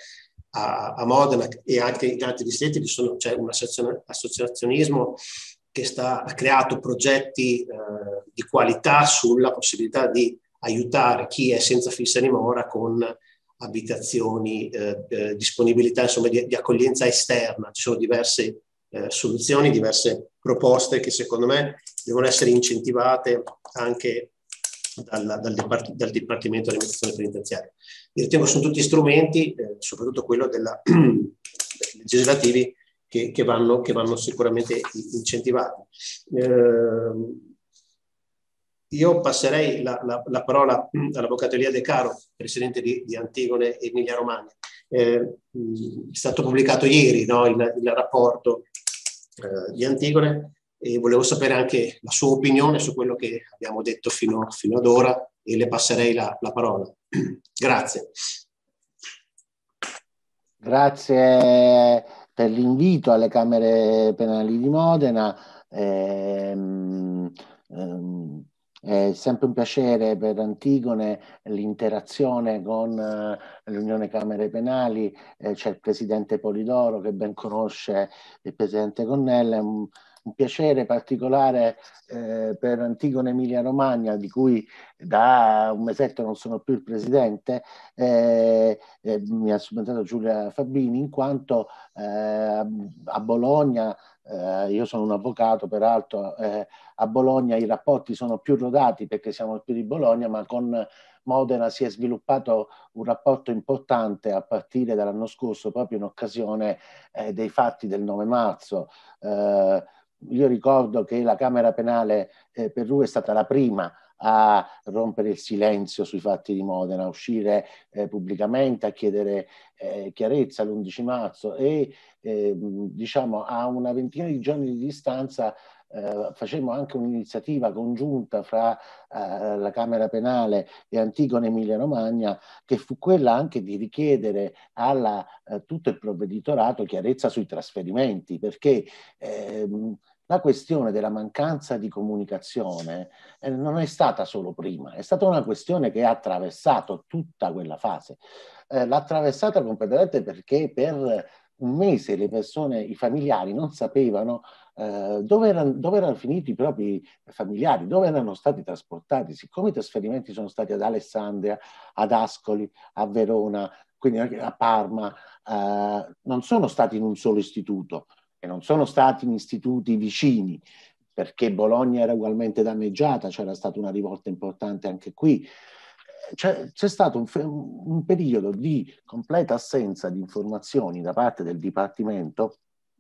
A, a Modena e anche in altri distretti c'è un associazionismo che sta, ha creato progetti uh, di qualità sulla possibilità di aiutare chi è senza fissa dimora con abitazioni, eh, eh, disponibilità insomma, di, di accoglienza esterna. Ci sono diverse Eh, soluzioni, diverse proposte che secondo me devono essere incentivate anche dal, dal, Dipart- dal Dipartimento dell'Amministrazione Penitenziaria. Io ritengo che sono tutti strumenti, eh, soprattutto quello della, legislativi, che, che, vanno, che vanno sicuramente incentivati. Eh, io passerei la, la, la parola all'avvocato Elia De Caro, presidente di, di Antigone Emilia Romagna. Eh, è stato pubblicato ieri, no, il, il rapporto eh, di Antigone, e volevo sapere anche la sua opinione su quello che abbiamo detto fino, fino ad ora, e le passerei la, la parola. Grazie. Grazie per l'invito alle Camere Penali di Modena. Ehm, ehm, È sempre un piacere per Antigone l'interazione con eh, l'Unione Camere Penali. Eh, c'è il Presidente Polidoro che ben conosce il Presidente Connella. È un, un piacere particolare eh, per Antigone Emilia Romagna, di cui da un mesetto non sono più il Presidente. Eh, eh, mi ha subentrato Giulia Fabini, in quanto eh, a Bologna, eh, io sono un avvocato peraltro, eh, a Bologna i rapporti sono più rodati perché siamo più di Bologna, ma con Modena si è sviluppato un rapporto importante a partire dall'anno scorso, proprio in occasione eh, dei fatti del nove marzo. Eh, io ricordo che la Camera Penale eh, Perù è stata la prima a rompere il silenzio sui fatti di Modena, a uscire eh, pubblicamente, a chiedere eh, chiarezza l'undici marzo, e eh, diciamo a una ventina di giorni di distanza eh, facemmo anche un'iniziativa congiunta fra eh, la Camera Penale e Antigone Emilia Romagna, che fu quella anche di richiedere a eh, tutto il provveditorato chiarezza sui trasferimenti, perché ehm, la questione della mancanza di comunicazione eh, non è stata solo prima, è stata una questione che ha attraversato tutta quella fase. Eh, l'ha attraversata completamente perché per un mese le persone, i familiari non sapevano eh, dove, erano, dove erano finiti i propri familiari, dove erano stati trasportati. Siccome i trasferimenti sono stati ad Alessandria, ad Ascoli, a Verona, quindi anche a Parma, eh, non sono stati in un solo istituto, e non sono stati in istituti vicini, perché Bologna era ugualmente danneggiata, c'era stata una rivolta importante anche qui. C'è, c'è stato un, un periodo di completa assenza di informazioni da parte del Dipartimento,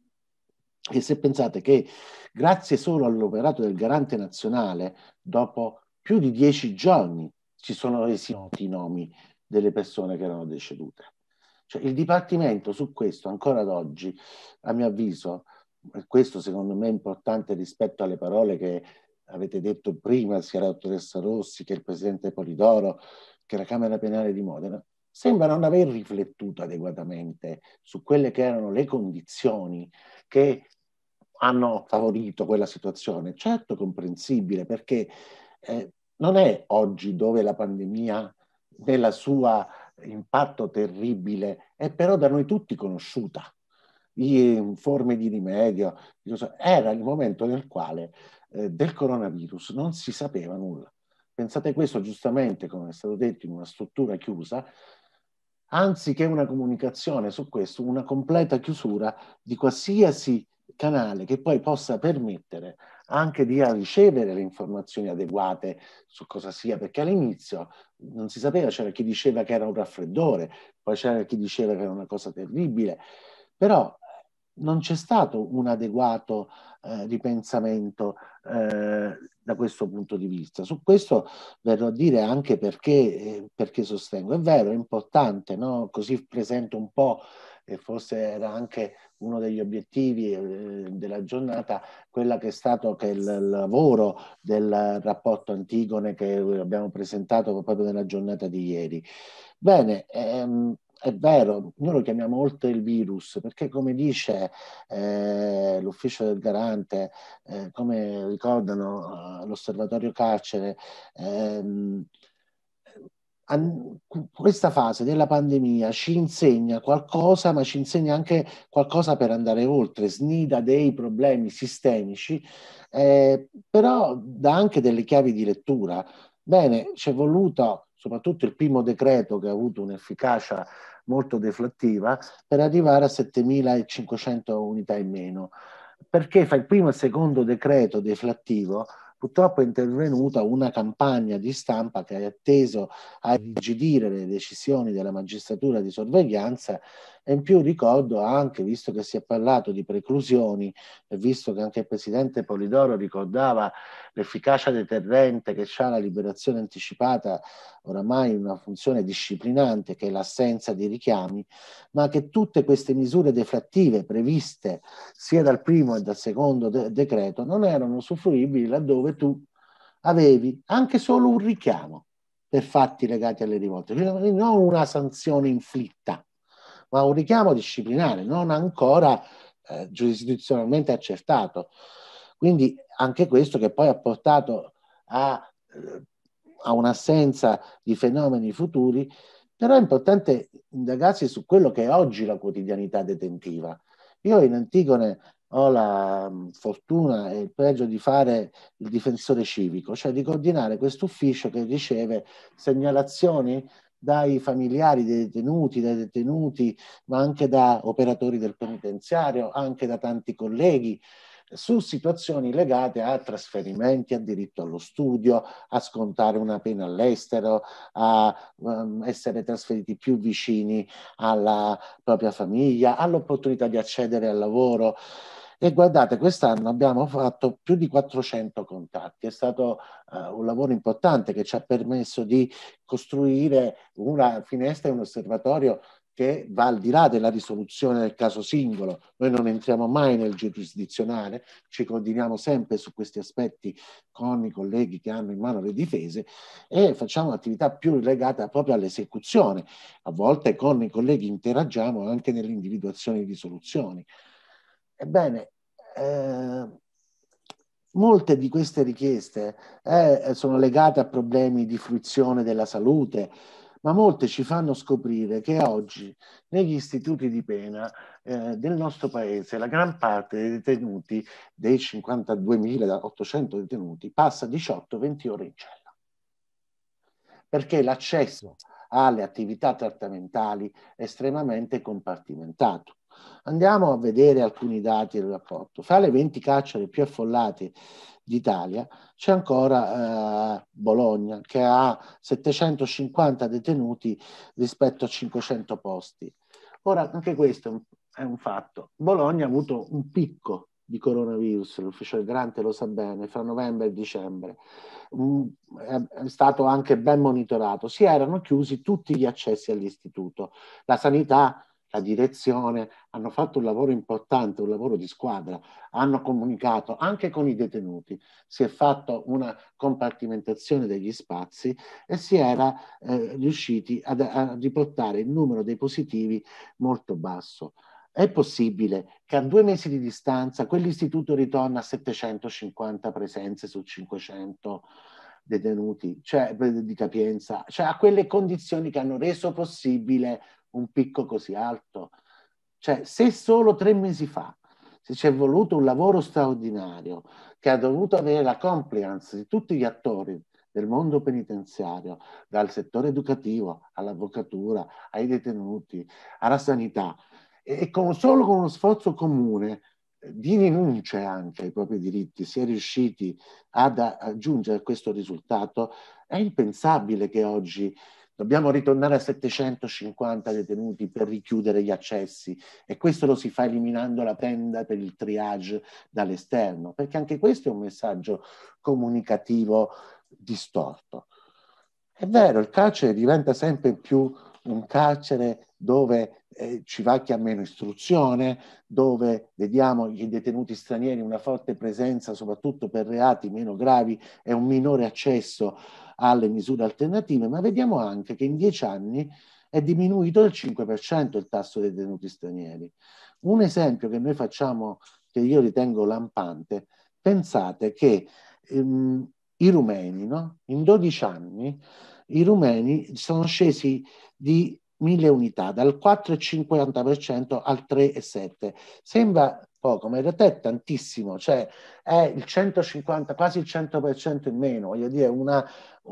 e se pensate che grazie solo all'operato del Garante Nazionale, dopo più di dieci giorni ci sono resi noti i nomi delle persone che erano decedute. Cioè, il Dipartimento su questo ancora ad oggi, a mio avviso, e questo secondo me è importante rispetto alle parole che avete detto prima, sia la dottoressa Rossi che il Presidente Polidoro, che la Camera Penale di Modena, sembra non aver riflettuto adeguatamente su quelle che erano le condizioni che hanno favorito quella situazione. Certo, comprensibile, perché eh, non è oggi dove la pandemia, nella sua impatto terribile, è però da noi tutti conosciuta. In forme di rimedio, era il momento nel quale eh, del coronavirus non si sapeva nulla. Pensate questo, giustamente, come è stato detto, in una struttura chiusa, anziché una comunicazione su questo, una completa chiusura di qualsiasi canale che poi possa permettere anche di ricevere le informazioni adeguate su cosa sia, perché all'inizio non si sapeva, c'era chi diceva che era un raffreddore, poi c'era chi diceva che era una cosa terribile, però non c'è stato un adeguato eh, ripensamento eh, da questo punto di vista. Su questo verrò a dire anche perché, eh, perché sostengo. È vero, è importante, no? Così presento un po', e forse era anche uno degli obiettivi eh, della giornata, quella che è stato che il, il lavoro del rapporto Antigone che abbiamo presentato proprio nella giornata di ieri. Bene, ehm, è vero, noi lo chiamiamo oltre il virus, perché come dice eh, l'ufficio del garante, eh, come ricordano eh, l'osservatorio carcere, ehm, questa fase della pandemia ci insegna qualcosa, ma ci insegna anche qualcosa per andare oltre, snida dei problemi sistemici, eh, però dà anche delle chiavi di lettura. Bene, ci è voluto soprattutto il primo decreto, che ha avuto un'efficacia molto deflattiva, per arrivare a settemilacinquecento unità in meno. perché fra il primo e il secondo decreto deflattivo purtroppo è intervenuta una campagna di stampa che ha teso a irrigidire le decisioni della magistratura di sorveglianza, e in più ricordo anche, visto che si è parlato di preclusioni e visto che anche il presidente Polidoro ricordava l'efficacia deterrente che ha la liberazione anticipata, oramai una funzione disciplinante che è l'assenza di richiami, ma che tutte queste misure deflattive previste sia dal primo e dal secondo de- decreto non erano usufruibili laddove tu avevi anche solo un richiamo per fatti legati alle rivolte, quindi non una sanzione inflitta, ma un richiamo disciplinare non ancora eh, giurisdizionalmente accertato. Quindi anche questo che poi ha portato a, eh, a un'assenza di fenomeni futuri, però è importante indagarsi su quello che è oggi la quotidianità detentiva. Io in Antigone ho la fortuna e il pregio di fare il difensore civico, cioè di coordinare questo ufficio che riceve segnalazioni dai familiari dei detenuti, dai detenuti, ma anche da operatori del penitenziario, anche da tanti colleghi, su situazioni legate a trasferimenti, a diritto allo studio, a scontare una pena all'estero, a um, essere trasferiti più vicini alla propria famiglia, all'opportunità di accedere al lavoro. E guardate, quest'anno abbiamo fatto più di quattrocento contatti, è stato uh, un lavoro importante che ci ha permesso di costruire una finestra e un osservatorio che va al di là della risoluzione del caso singolo. Noi non entriamo mai nel giurisdizionale, ci coordiniamo sempre su questi aspetti con i colleghi che hanno in mano le difese e facciamo un'attività più legata proprio all'esecuzione. A volte con i colleghi interagiamo anche nell'individuazione di soluzioni. Ebbene, eh, molte di queste richieste eh, sono legate a problemi di fruizione della salute, ma molte ci fanno scoprire che oggi negli istituti di pena eh, del nostro paese la gran parte dei detenuti, dei cinquantaduemilaottocento detenuti, passa diciotto venti ore in cella, perché l'accesso alle attività trattamentali è estremamente compartimentato. Andiamo a vedere alcuni dati del rapporto. Fra le venti carceri più affollate d'Italia c'è ancora eh, Bologna, che ha settecentocinquanta detenuti rispetto a cinquecento posti. Ora, anche questo è un, è un fatto. Bologna ha avuto un picco di coronavirus, l'ufficio del Grante lo sa bene, fra novembre e dicembre. Um, è, è stato anche ben monitorato. Si erano chiusi tutti gli accessi all'istituto. La sanità, la direzione hanno fatto un lavoro importante, un lavoro di squadra, hanno comunicato anche con i detenuti, si è fatta una compartimentazione degli spazi e si era eh, riusciti ad, a riportare il numero dei positivi molto basso. È possibile che a due mesi di distanza quell'istituto ritorna a settecentocinquanta presenze su cinquecento detenuti, cioè di capienza, cioè a quelle condizioni che hanno reso possibile un picco così alto. Cioè, se solo tre mesi fa se ci è voluto un lavoro straordinario che ha dovuto avere la compliance di tutti gli attori del mondo penitenziario, dal settore educativo all'avvocatura, ai detenuti, alla sanità, e con, solo con uno sforzo comune di rinunce anche ai propri diritti si è riusciti ad aggiungere questo risultato, è impensabile che oggi dobbiamo ritornare a settecentocinquanta detenuti per richiudere gli accessi, e questo lo si fa eliminando la tenda per il triage dall'esterno, perché anche questo è un messaggio comunicativo distorto. È vero, il carcere diventa sempre più un carcere dove eh, ci va chi ha meno istruzione, dove vediamo i detenuti stranieri una forte presenza soprattutto per reati meno gravi e un minore accesso alle misure alternative, ma vediamo anche che in dieci anni è diminuito del cinque per cento il tasso dei detenuti stranieri. Un esempio che noi facciamo, che io ritengo lampante, pensate che ehm, i rumeni, no? In dodici anni, i rumeni sono scesi di mille unità, dal quattro virgola cinquanta per cento al tre virgola sette per cento. Sembra poco, ma in realtà è tantissimo, cioè è il centocinquanta, quasi il cento per cento in meno. Voglio dire, una,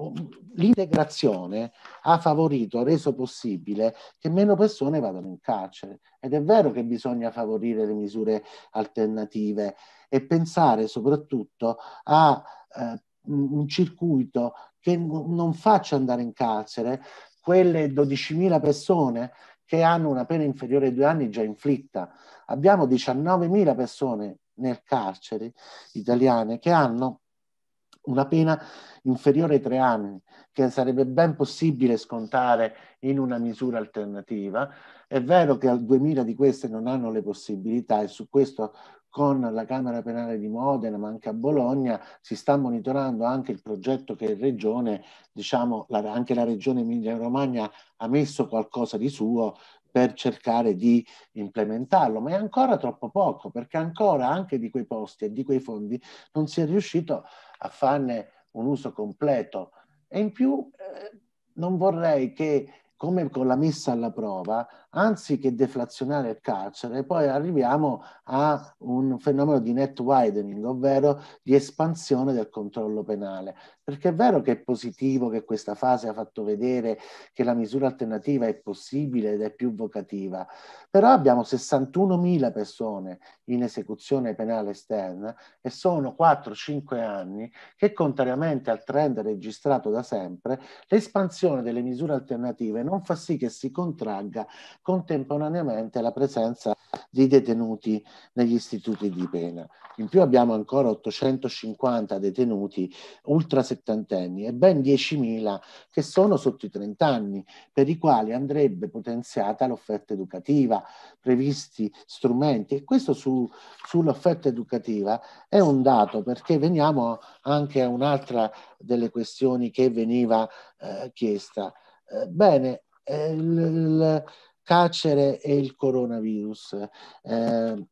l'integrazione ha favorito, ha reso possibile che meno persone vadano in carcere. Ed è vero che bisogna favorire le misure alternative e pensare soprattutto a eh, un circuito che non faccia andare in carcere quelle dodicimila persone che hanno una pena inferiore ai due anni già inflitta. Abbiamo diciannovemila persone nel carcere italiane che hanno una pena inferiore ai tre anni, che sarebbe ben possibile scontare in una misura alternativa. È vero che al duemila di queste non hanno le possibilità, e su questo con la Camera Penale di Modena, ma anche a Bologna, si sta monitorando anche il progetto che in Regione, diciamo, la, anche la Regione Emilia-Romagna ha messo qualcosa di suo per cercare di implementarlo, ma è ancora troppo poco, perché ancora anche di quei posti e di quei fondi non si è riuscito a farne un uso completo. E in più eh, non vorrei che, come con la messa alla prova, anziché deflazionare il carcere, poi arriviamo a un fenomeno di net widening, ovvero di espansione del controllo penale. Perché è vero che è positivo che questa fase ha fatto vedere che la misura alternativa è possibile ed è più vocativa, però abbiamo sessantunomila persone in esecuzione penale esterna e sono quattro cinque anni che, contrariamente al trend registrato da sempre, l'espansione delle misure alternative non fa sì che si contragga contemporaneamente la presenza di detenuti negli istituti di pena. In più abbiamo ancora ottocentocinquanta detenuti ultra settantenni e ben diecimila che sono sotto i trenta anni, per i quali andrebbe potenziata l'offerta educativa, previsti strumenti. E questo su, sull'offerta educativa è un dato, perché veniamo anche a un'altra delle questioni che veniva eh, chiesta. Eh, bene, eh, il, il carcere e il coronavirus. Eh,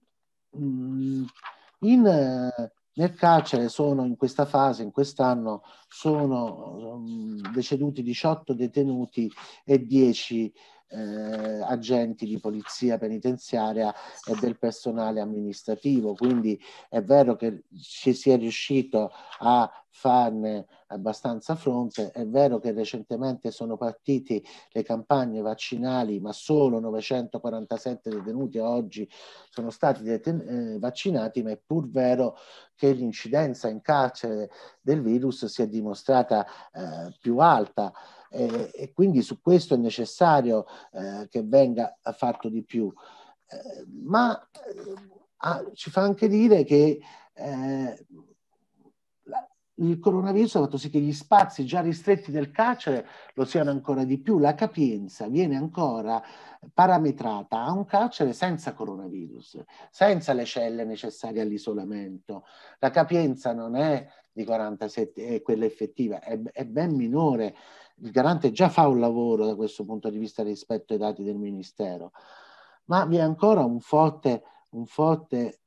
in, eh, nel carcere sono in questa fase, in quest'anno, sono um, deceduti diciotto detenuti e dieci eh, agenti di polizia penitenziaria e del personale amministrativo. Quindi è vero che ci si è riuscito a farne abbastanza fronte, è vero che recentemente sono partite le campagne vaccinali, ma solo novecentoquarantasette detenuti a oggi sono stati deten- eh, vaccinati, ma è pur vero che l'incidenza in carcere del virus si è dimostrata eh, più alta eh, e quindi su questo è necessario eh, che venga fatto di più. Eh, ma eh, ah, ci fa anche dire che eh, il coronavirus ha fatto sì che gli spazi già ristretti del carcere lo siano ancora di più. La capienza viene ancora parametrata a un carcere senza coronavirus, senza le celle necessarie all'isolamento. La capienza non è di quarantasette, è quella effettiva, è, è ben minore. Il garante già fa un lavoro da questo punto di vista rispetto ai dati del Ministero, ma vi è ancora un forte, un forte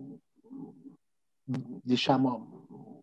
diciamo,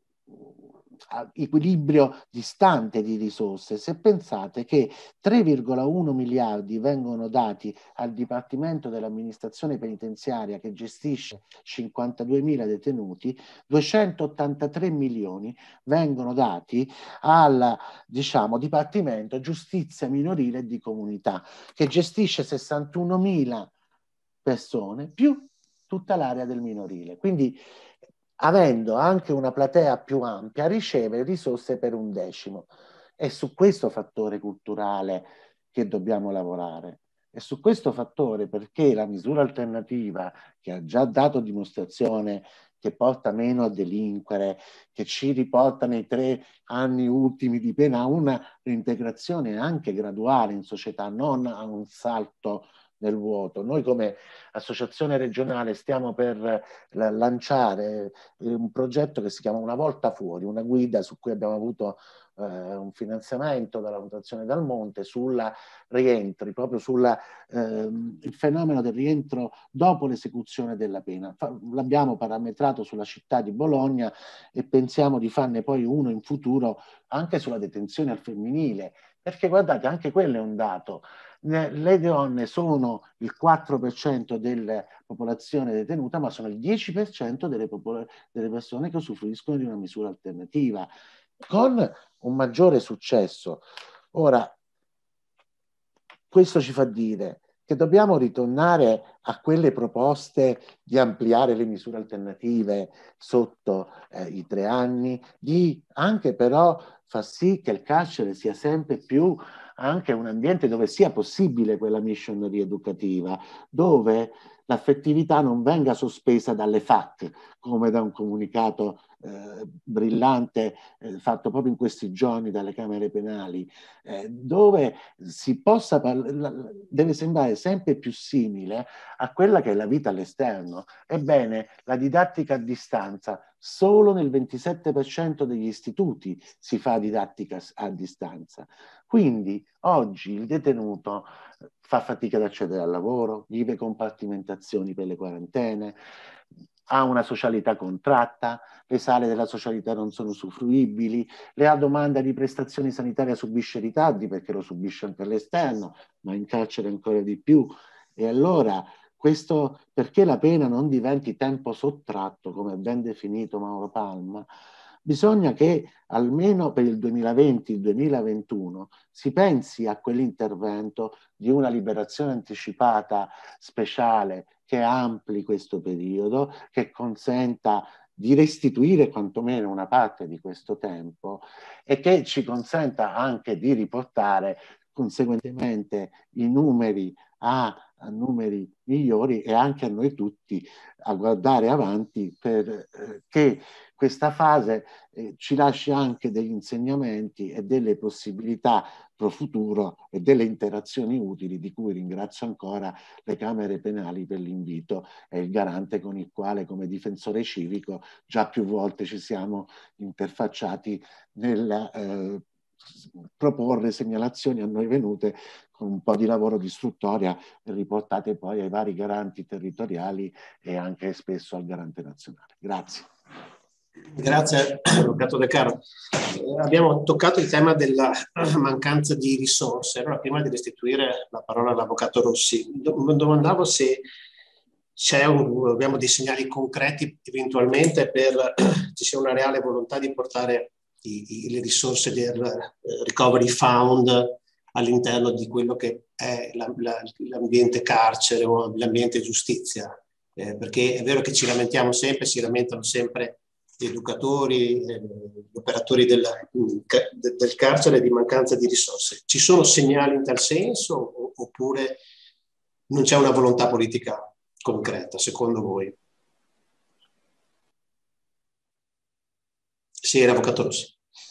equilibrio distante di risorse. Se pensate che tre virgola uno miliardi vengono dati al Dipartimento dell'Amministrazione Penitenziaria, che gestisce cinquantaduemila detenuti, duecentottantatré milioni vengono dati al, diciamo, Dipartimento Giustizia Minorile e di Comunità, che gestisce sessantunomila persone più tutta l'area del minorile. Quindi, avendo anche una platea più ampia, riceve risorse per un decimo. È su questo fattore culturale che dobbiamo lavorare. È su questo fattore, perché la misura alternativa, che ha già dato dimostrazione che porta meno a delinquere, che ci riporta nei tre anni ultimi di pena a una reintegrazione anche graduale in società, non a un salto nel vuoto. Noi come associazione regionale stiamo per lanciare un progetto che si chiama Una volta fuori, una guida su cui abbiamo avuto eh, un finanziamento dalla Fondazione Dal Monte sulla rientri, proprio sul eh, fenomeno del rientro dopo l'esecuzione della pena. L'abbiamo parametrato sulla città di Bologna e pensiamo di farne poi uno in futuro anche sulla detenzione al femminile, Perché guardate, anche quello è un dato. Le donne sono il quattro per cento della popolazione detenuta, ma sono il dieci per cento delle, delle persone che usufruiscono di una misura alternativa, con un maggiore successo. Ora, questo ci fa dire che dobbiamo ritornare a quelle proposte di ampliare le misure alternative sotto eh, i tre anni, di anche però far sì che il carcere sia sempre più anche un ambiente dove sia possibile quella mission rieducativa, dove l'affettività non venga sospesa dalle F A C, come da un comunicato eh, brillante eh, fatto proprio in questi giorni dalle Camere Penali, eh, dove si possa deve sembrare sempre più simile a quella che è la vita all'esterno. Ebbene, la didattica a distanza, solo nel ventisette per cento degli istituti si fa didattica a distanza. Quindi oggi il detenuto fa fatica ad accedere al lavoro, vive compartimentazioni per le quarantene, ha una socialità contratta, le sale della socialità non sono usufruibili, le ha domanda di prestazioni sanitarie subisce ritardi perché lo subisce anche all'esterno, ma in carcere ancora di più. E allora questo perché la pena non diventi tempo sottratto, come ha ben definito Mauro Palma, bisogna che almeno per il duemilaventi il duemilaventuno si pensi a quell'intervento di una liberazione anticipata speciale che ampli questo periodo, che consenta di restituire quantomeno una parte di questo tempo e che ci consenta anche di riportare conseguentemente i numeri a, a numeri migliori e anche a noi tutti a guardare avanti per eh, che questa fase eh, ci lasci anche degli insegnamenti e delle possibilità pro futuro e delle interazioni utili, di cui ringrazio ancora le Camere Penali per l'invito e il garante con il quale come difensore civico già più volte ci siamo interfacciati nel eh, proporre segnalazioni a noi venute con un po' di lavoro di istruttoria e riportate poi ai vari garanti territoriali e anche spesso al garante nazionale. Grazie. Grazie, Avvocato De Caro. Eh, abbiamo toccato il tema della mancanza di risorse. Allora, prima di restituire la parola all'Avvocato Rossi, mi domandavo se c'è un, abbiamo dei segnali concreti eventualmente per ci sia una reale volontà di portare i, i, le risorse del uh, Recovery Fund all'interno di quello che è la, la, l'ambiente carcere o l'ambiente giustizia. Eh, perché è vero che ci lamentiamo sempre, si lamentano sempre gli educatori, eh, gli operatori del, del carcere di mancanza di risorse. Ci sono segnali in tal senso oppure non c'è una volontà politica concreta, secondo voi? Sì, era Avvocato Rossi.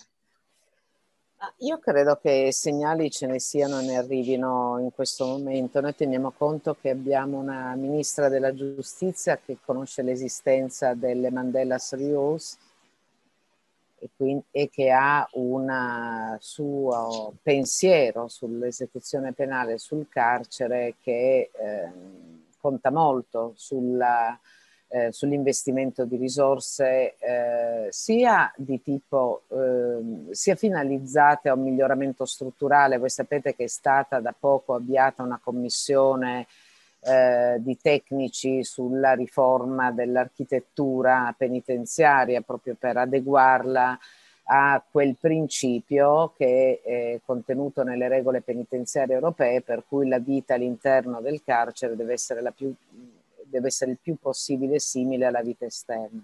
Io credo che segnali ce ne siano e ne arrivino in questo momento. Noi teniamo conto che abbiamo una ministra della giustizia che conosce l'esistenza delle Mandelas Rules e, quindi, e che ha un suo pensiero sull'esecuzione penale, sul carcere, che eh, conta molto sulla Eh, sull'investimento di risorse eh, sia di tipo eh, sia finalizzate a un miglioramento strutturale. Voi sapete che è stata da poco avviata una commissione eh, di tecnici sulla riforma dell'architettura penitenziaria proprio per adeguarla a quel principio che è contenuto nelle regole penitenziarie europee, per cui la vita all'interno del carcere deve essere la più deve essere il più possibile simile alla vita esterna.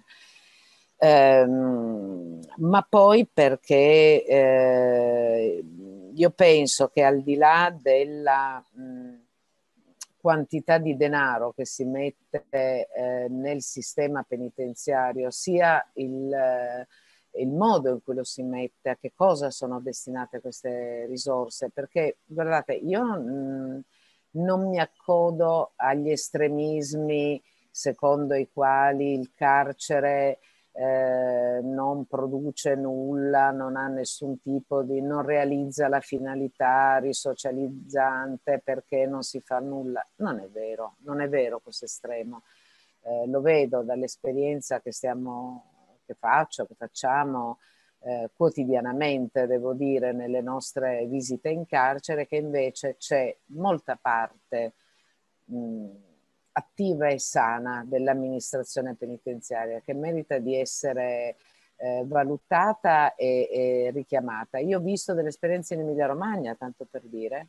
Ehm, ma poi perché eh, io penso che al di là della mh, quantità di denaro che si mette eh, nel sistema penitenziario, sia il, eh, il modo in cui lo si mette, a che cosa sono destinate queste risorse, perché guardate, io mh, non mi accodo agli estremismi secondo i quali il carcere eh, non produce nulla, non ha nessun tipo di, non realizza la finalità risocializzante perché non si fa nulla. Non è vero, non è vero questo estremo. Eh, lo vedo dall'esperienza che stiamo, che faccio, che facciamo eh, quotidianamente, devo dire, nelle nostre visite in carcere, che invece c'è molta parte mh, attiva e sana dell'amministrazione penitenziaria che merita di essere eh, valutata e, e richiamata. Io ho visto delle esperienze in Emilia-Romagna, tanto per dire,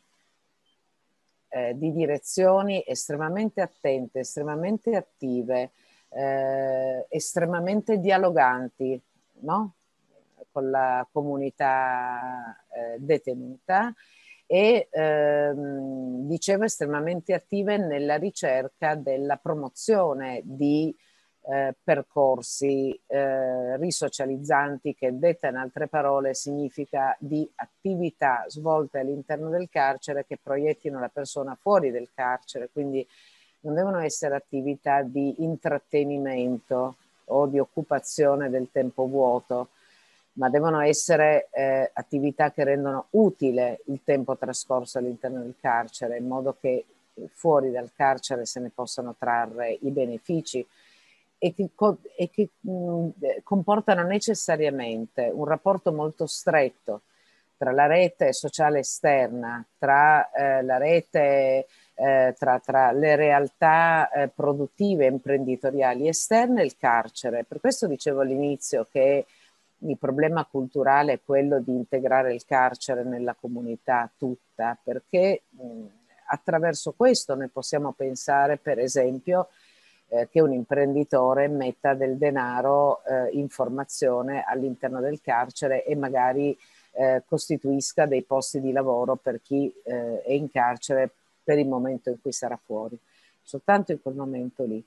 eh, di direzioni estremamente attente, estremamente attive, eh, estremamente dialoganti, no? Con la comunità eh, detenuta e ehm, dicevo estremamente attive nella ricerca della promozione di eh, percorsi eh, risocializzanti, che detta in altre parole significa di attività svolte all'interno del carcere che proiettino la persona fuori del carcere, quindi non devono essere attività di intrattenimento o di occupazione del tempo vuoto, ma devono essere eh, attività che rendono utile il tempo trascorso all'interno del carcere, in modo che fuori dal carcere se ne possano trarre i benefici e che, e che mh, comportano necessariamente un rapporto molto stretto tra la rete sociale esterna, tra eh, la rete, eh, tra, tra le realtà eh, produttive e imprenditoriali esterne e il carcere. Per questo dicevo all'inizio che il problema culturale è quello di integrare il carcere nella comunità tutta, perché mh, attraverso questo noi possiamo pensare, per esempio, eh, che un imprenditore metta del denaro eh, in formazione all'interno del carcere e magari eh, costituisca dei posti di lavoro per chi eh, è in carcere per il momento in cui sarà fuori, soltanto in quel momento lì.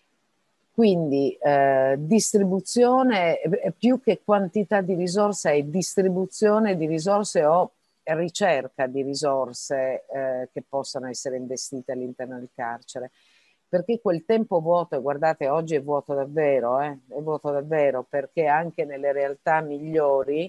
Quindi eh, distribuzione, più che quantità di risorse, è distribuzione di risorse o ricerca di risorse eh, che possano essere investite all'interno del carcere. Perché quel tempo vuoto, e guardate oggi è vuoto davvero, eh, è vuoto davvero, perché anche nelle realtà migliori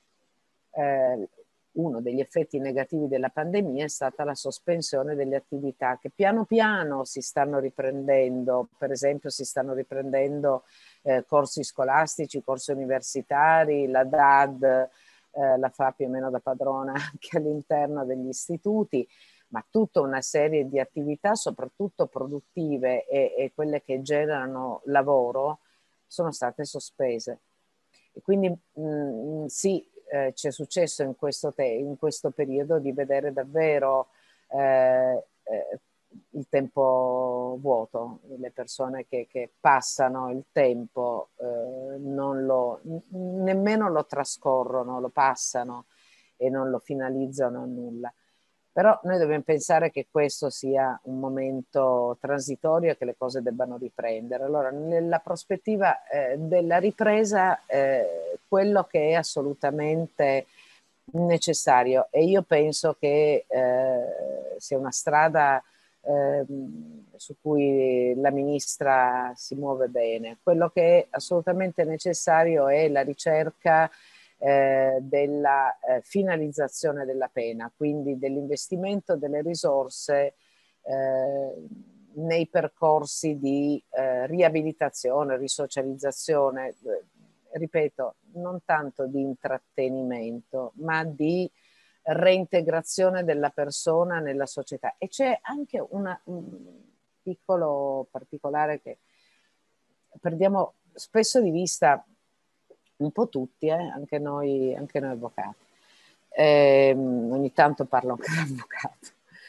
eh, uno degli effetti negativi della pandemia è stata la sospensione delle attività che piano piano si stanno riprendendo. Per esempio si stanno riprendendo eh, corsi scolastici, corsi universitari, la D A D eh, la fa più o meno da padrona anche all'interno degli istituti, ma tutta una serie di attività, soprattutto produttive e, e quelle che generano lavoro, sono state sospese. E quindi mh, sì, eh, ci è successo in questo, te in questo periodo di vedere davvero eh, eh, il tempo vuoto, le persone che, che passano il tempo, eh, non lo, nemmeno lo trascorrono, lo passano e non lo finalizzano a nulla. Però noi dobbiamo pensare che questo sia un momento transitorio e che le cose debbano riprendere. Allora, nella prospettiva eh, della ripresa, eh, quello che è assolutamente necessario, e io penso che eh, sia una strada eh, su cui la ministra si muove bene, quello che è assolutamente necessario è la ricerca Eh, della eh, finalizzazione della pena, quindi dell'investimento delle risorse eh, nei percorsi di eh, riabilitazione, risocializzazione, eh, ripeto, non tanto di intrattenimento, ma di reintegrazione della persona nella società. E c'è anche una, un piccolo particolare che perdiamo spesso di vista, un po' tutti, eh? anche, noi, anche noi avvocati. Eh, ogni tanto parlo anche da avvocato.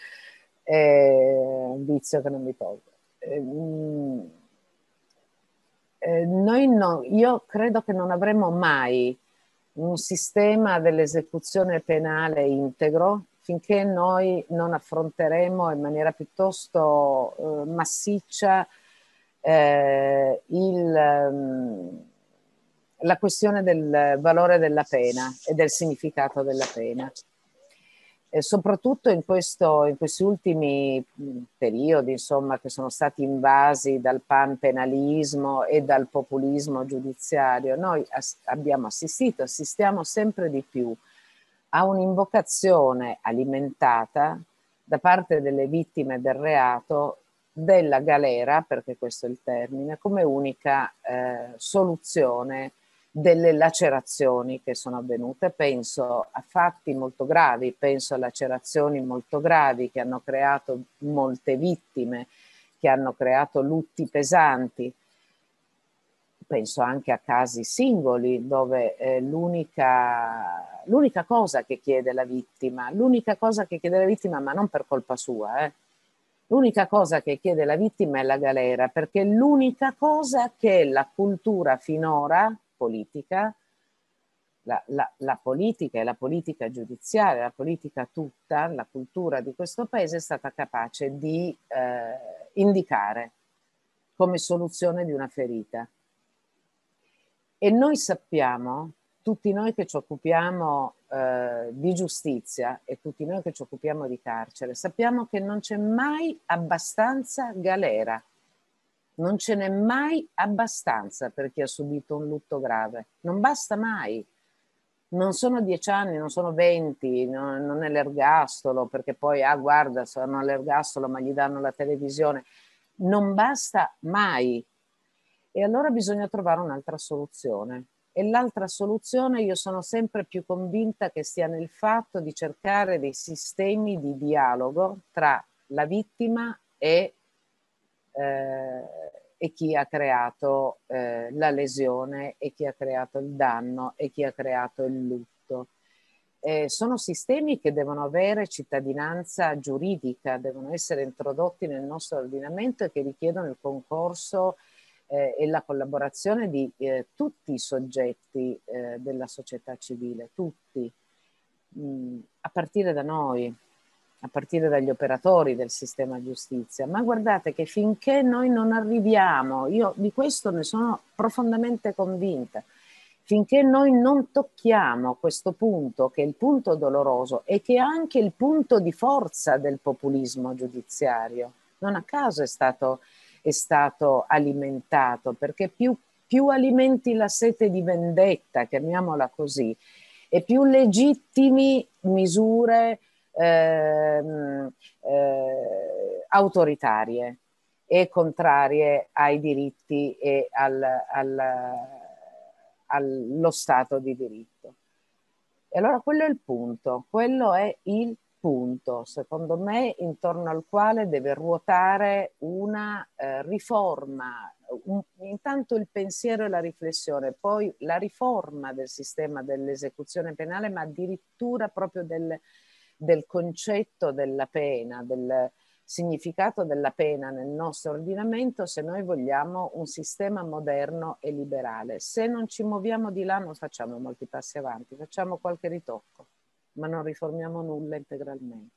È un vizio che non mi tolgo. Eh, eh, noi no, io credo che non avremo mai un sistema dell'esecuzione penale integro finché noi non affronteremo in maniera piuttosto eh, massiccia eh, il... Um, la questione del valore della pena e del significato della pena. E soprattutto in, questo, in questi ultimi periodi, insomma, che sono stati invasi dal panpenalismo e dal populismo giudiziario, noi ass- abbiamo assistito, assistiamo sempre di più a un'invocazione alimentata da parte delle vittime del reato della galera, perché questo è il termine, come unica eh, soluzione delle lacerazioni che sono avvenute, penso a fatti molto gravi, penso a lacerazioni molto gravi che hanno creato molte vittime, che hanno creato lutti pesanti. Penso anche a casi singoli dove eh, l'unica l'unica cosa che chiede la vittima, l'unica cosa che chiede la vittima, ma non per colpa sua, eh, l'unica cosa che chiede la vittima è la galera, perché l'unica cosa che la cultura finora politica, la, la, la politica e la politica giudiziaria, la politica tutta, la cultura di questo paese è stata capace di eh, indicare come soluzione di una ferita. E noi sappiamo, tutti noi che ci occupiamo eh, di giustizia e tutti noi che ci occupiamo di carcere, sappiamo che non c'è mai abbastanza galera. Non ce n'è mai abbastanza per chi ha subito un lutto grave. Non basta mai. Non sono dieci anni, non sono venti, non, non è l'ergastolo, perché poi, ah guarda, sono all'ergastolo ma gli danno la televisione. Non basta mai. E allora bisogna trovare un'altra soluzione. E l'altra soluzione io sono sempre più convinta che stia nel fatto di cercare dei sistemi di dialogo tra la vittima e Eh, e chi ha creato eh, la lesione e chi ha creato il danno e chi ha creato il lutto. Eh, sono sistemi che devono avere cittadinanza giuridica, devono essere introdotti nel nostro ordinamento e che richiedono il concorso eh, e la collaborazione di eh, tutti i soggetti eh, della società civile, tutti, mh, a partire da noi, a partire dagli operatori del sistema giustizia. Ma guardate che finché noi non arriviamo, io di questo ne sono profondamente convinta, finché noi non tocchiamo questo punto, che è il punto doloroso e che è anche il punto di forza del populismo giudiziario, non a caso è stato, è stato alimentato, perché più, più alimenti la sete di vendetta, chiamiamola così, e più legittimi misure Eh, eh, autoritarie e contrarie ai diritti e al, al, allo Stato di diritto. E allora quello è il punto, quello è il punto, secondo me, intorno al quale deve ruotare una eh, riforma, un, intanto il pensiero e la riflessione, poi la riforma del sistema dell'esecuzione penale, ma addirittura proprio del del concetto della pena, del significato della pena nel nostro ordinamento, se noi vogliamo un sistema moderno e liberale. Se non ci muoviamo di là non facciamo molti passi avanti, facciamo qualche ritocco, ma non riformiamo nulla integralmente.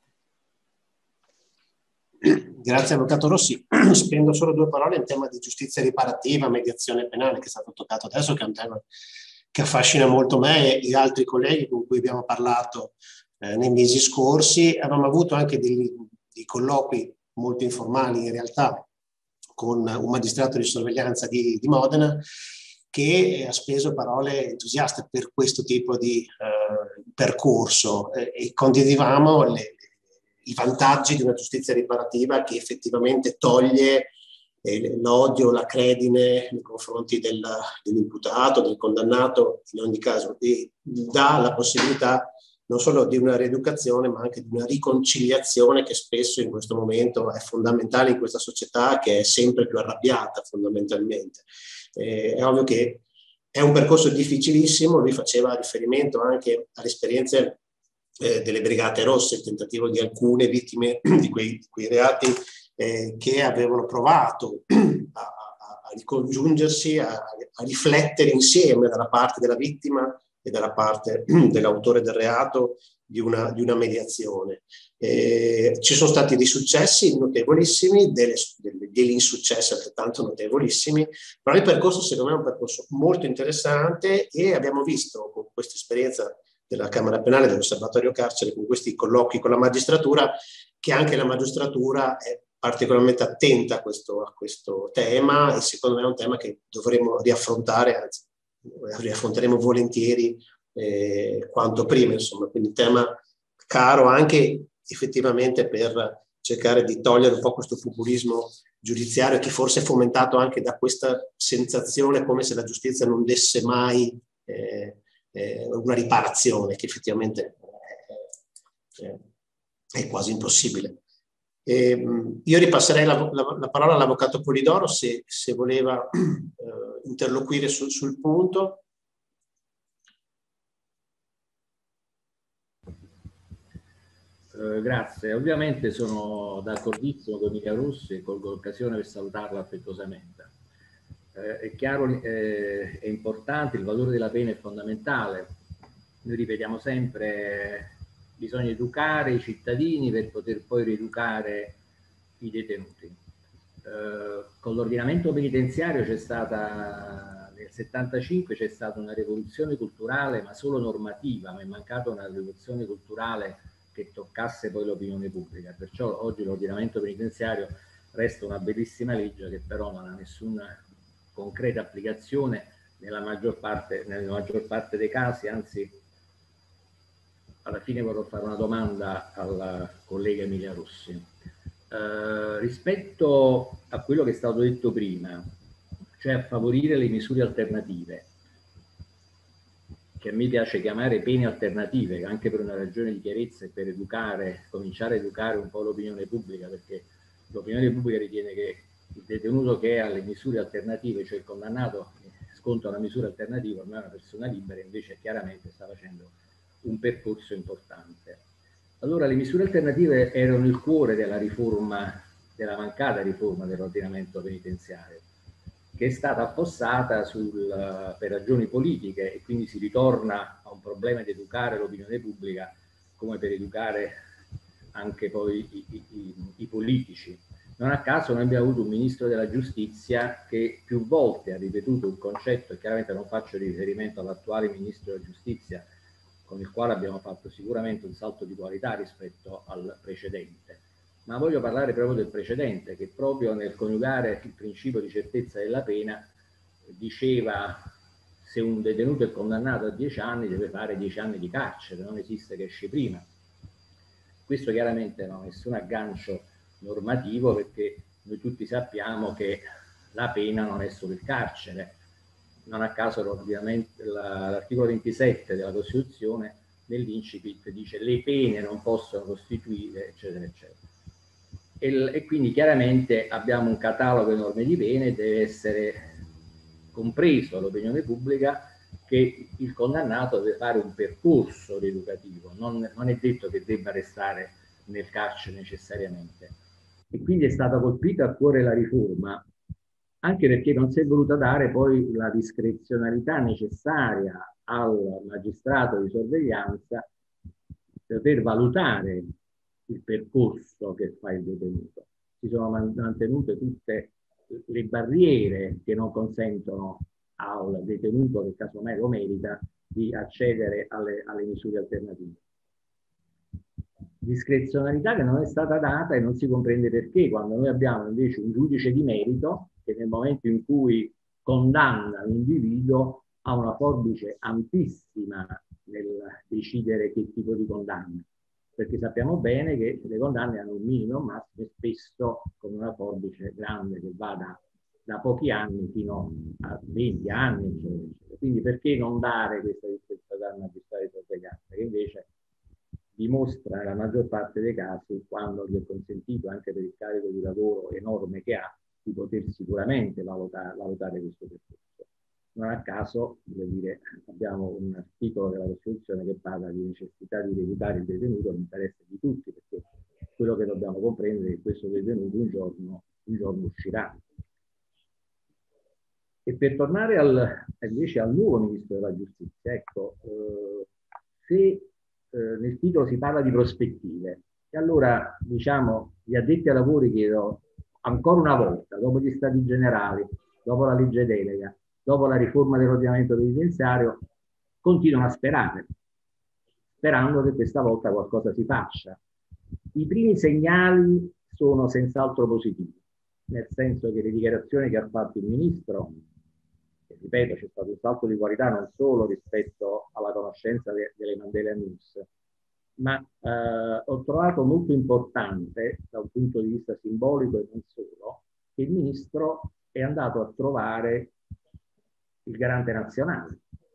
Grazie Avvocato Rossi. Spendo solo due parole in tema di giustizia riparativa, mediazione penale, che è stato toccato adesso, che è un tema che affascina molto me e gli altri colleghi con cui abbiamo parlato Eh, nei mesi scorsi. Avevamo avuto anche dei, dei colloqui molto informali in realtà con un magistrato di sorveglianza di, di Modena che ha speso parole entusiaste per questo tipo di eh, percorso eh, e condividevamo le, i vantaggi di una giustizia riparativa che effettivamente toglie eh, l'odio, la credine nei confronti del, dell'imputato, del condannato in ogni caso, e dà la possibilità non solo di una rieducazione, ma anche di una riconciliazione che spesso in questo momento è fondamentale in questa società che è sempre più arrabbiata fondamentalmente. Eh, è ovvio che è un percorso difficilissimo, lui faceva riferimento anche alle esperienze eh, delle Brigate Rosse, il tentativo di alcune vittime di quei, di quei reati eh, che avevano provato a, a, a ricongiungersi, a, a riflettere insieme dalla parte della vittima e dalla parte dell'autore del reato di una, di una mediazione. Eh, ci sono stati dei successi notevolissimi, delle, delle, degli insuccessi altrettanto notevolissimi, però il percorso secondo me è un percorso molto interessante e abbiamo visto con questa esperienza della Camera Penale, dell'Osservatorio Carcere, con questi colloqui con la magistratura, che anche la magistratura è particolarmente attenta a questo, a questo tema e secondo me è un tema che dovremo riaffrontare, anzi riaffronteremo volentieri eh, quanto prima, insomma, quindi un tema caro anche effettivamente per cercare di togliere un po' questo populismo giudiziario che forse è fomentato anche da questa sensazione come se la giustizia non desse mai eh, eh, una riparazione che effettivamente eh, è quasi impossibile. Eh, io ripasserei la, la, la parola all'avvocato Polidoro se, se voleva eh, interloquire su, sul punto. Eh, grazie, ovviamente sono d'accordissimo con Emilia Rossi e colgo l'occasione per salutarla affettuosamente. Eh, è chiaro, eh, è importante, il valore della pena è fondamentale. Noi ripetiamo sempre, bisogna educare i cittadini per poter poi rieducare i detenuti. Eh, con l'ordinamento penitenziario c'è stata, nel settantacinque c'è stata una rivoluzione culturale, ma solo normativa, ma è mancata una rivoluzione culturale che toccasse poi l'opinione pubblica. Perciò oggi l'ordinamento penitenziario resta una bellissima legge che però non ha nessuna concreta applicazione nella maggior parte, nella maggior parte dei casi, anzi alla fine vorrò fare una domanda alla collega Emilia Rossi. Eh, rispetto a quello che è stato detto prima, cioè a favorire le misure alternative, che a me piace chiamare pene alternative, anche per una ragione di chiarezza e per educare, cominciare a educare un po' l'opinione pubblica, perché l'opinione pubblica ritiene che il detenuto che ha le misure alternative, cioè il condannato sconta una misura alternativa, ormai è una persona libera, invece chiaramente sta facendo un percorso importante. Allora le misure alternative erano il cuore della riforma, della mancata riforma dell'ordinamento penitenziario, che è stata affossata sul, per ragioni politiche, e quindi si ritorna a un problema di educare l'opinione pubblica come per educare anche poi i, i, i, i politici. Non a caso noi abbiamo avuto un ministro della giustizia che più volte ha ripetuto un concetto, e chiaramente non faccio riferimento all'attuale ministro della giustizia, con il quale abbiamo fatto sicuramente un salto di qualità rispetto al precedente, ma voglio parlare proprio del precedente, che proprio nel coniugare il principio di certezza della pena diceva: se un detenuto è condannato a dieci anni deve fare dieci anni di carcere, non esiste che esce prima. Questo chiaramente non ha nessun aggancio normativo, perché noi tutti sappiamo che la pena non è solo il carcere. Non a caso l'articolo ventisette della Costituzione nell'incipit dice: le pene non possono costituire, eccetera, eccetera. E, e quindi chiaramente abbiamo un catalogo enorme di pene e deve essere compreso all'opinione pubblica che il condannato deve fare un percorso rieducativo, non, non è detto che debba restare nel carcere necessariamente. E quindi è stata colpita a cuore la riforma, anche perché non si è voluta dare poi la discrezionalità necessaria al magistrato di sorveglianza per valutare il percorso che fa il detenuto. Si sono mantenute tutte le barriere che non consentono al detenuto, che casomai lo merita, di accedere alle, alle misure alternative. Discrezionalità che non è stata data, e non si comprende perché, quando noi abbiamo invece un giudice di merito che nel momento in cui condanna l'individuo ha una forbice ampissima nel decidere che tipo di condanna, perché sappiamo bene che le condanne hanno un minimo e un massimo, e spesso con una forbice grande che va da, da pochi anni fino a venti anni, eccetera, eccetera. Quindi perché non dare questa discrezionalità al magistrato di sorveglianza, che invece dimostra nella maggior parte dei casi, quando gli è consentito anche per il carico di lavoro enorme che ha, di poter sicuramente valutare, valutare questo percorso. Non a caso, voglio dire, abbiamo un articolo della Costituzione che parla di necessità di rieducare il detenuto all'interesse di tutti, perché quello che dobbiamo comprendere è che questo detenuto un giorno, un giorno uscirà. E per tornare al, invece al nuovo Ministro della Giustizia, ecco, eh, se Eh, nel titolo si parla di prospettive, e allora diciamo gli addetti ai lavori chiedono ancora una volta, dopo gli stati generali, dopo la legge delega, dopo la riforma dell'ordinamento penitenziario, continuano a sperare, sperando che questa volta qualcosa si faccia. I primi segnali sono senz'altro positivi, nel senso che le dichiarazioni che ha fatto il Ministro, ripeto, c'è stato un salto di qualità non solo rispetto alla conoscenza de delle Mandela News, ma eh, ho trovato molto importante, da un punto di vista simbolico e non solo, che il Ministro è andato a trovare il garante nazionale,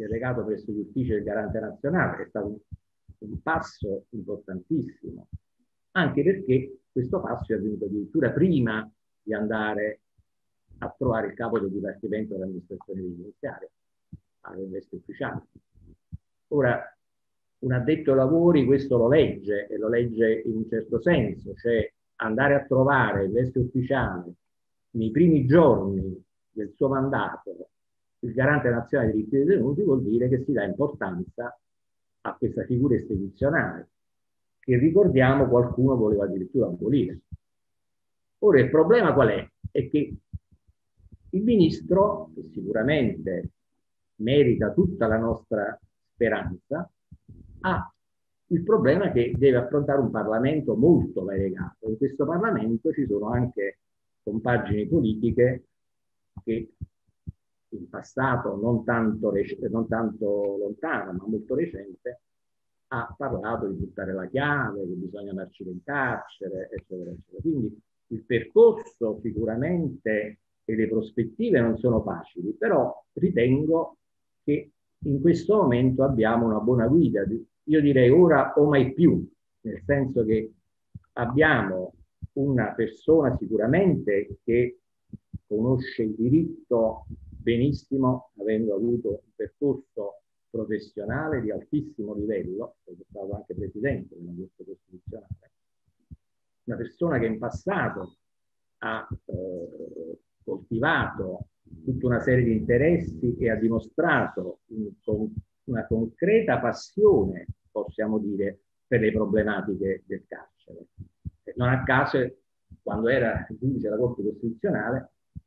si è recato presso gli uffici del Garante Nazionale, è stato un, un passo importantissimo, anche perché questo passo è avvenuto addirittura prima di andare a trovare il capo del Dipartimento dell'amministrazione penitenziaria, alle vesti ufficiali. Ora, un addetto ai lavori questo lo legge, e lo legge in un certo senso, cioè andare a trovare il veste ufficiale nei primi giorni del suo mandato il Garante Nazionale dei Diritti dei Detenuti vuol dire che si dà importanza a questa figura istituzionale, che ricordiamo qualcuno voleva addirittura abolire. Ora il problema qual è? È che il ministro, che sicuramente merita tutta la nostra speranza, ha il problema che deve affrontare un Parlamento molto variegato. In questo Parlamento ci sono anche compagini politiche che in passato non tanto, non tanto lontano, ma molto recente, ha parlato di buttare la chiave, che bisogna marcire in carcere, eccetera, eccetera. Quindi il percorso sicuramente e le prospettive non sono facili, però ritengo che in questo momento abbiamo una buona guida. Io direi ora o mai più, nel senso che abbiamo una persona sicuramente che conosce il diritto benissimo, avendo avuto un percorso professionale di altissimo livello, è stato anche presidente della Corte Costituzionale, una persona che in passato ha eh, coltivato tutta una serie di interessi e ha dimostrato un, con, una concreta passione, possiamo dire, per le problematiche del carcere. Non a caso, quando era giudice della Corte Costituzionale,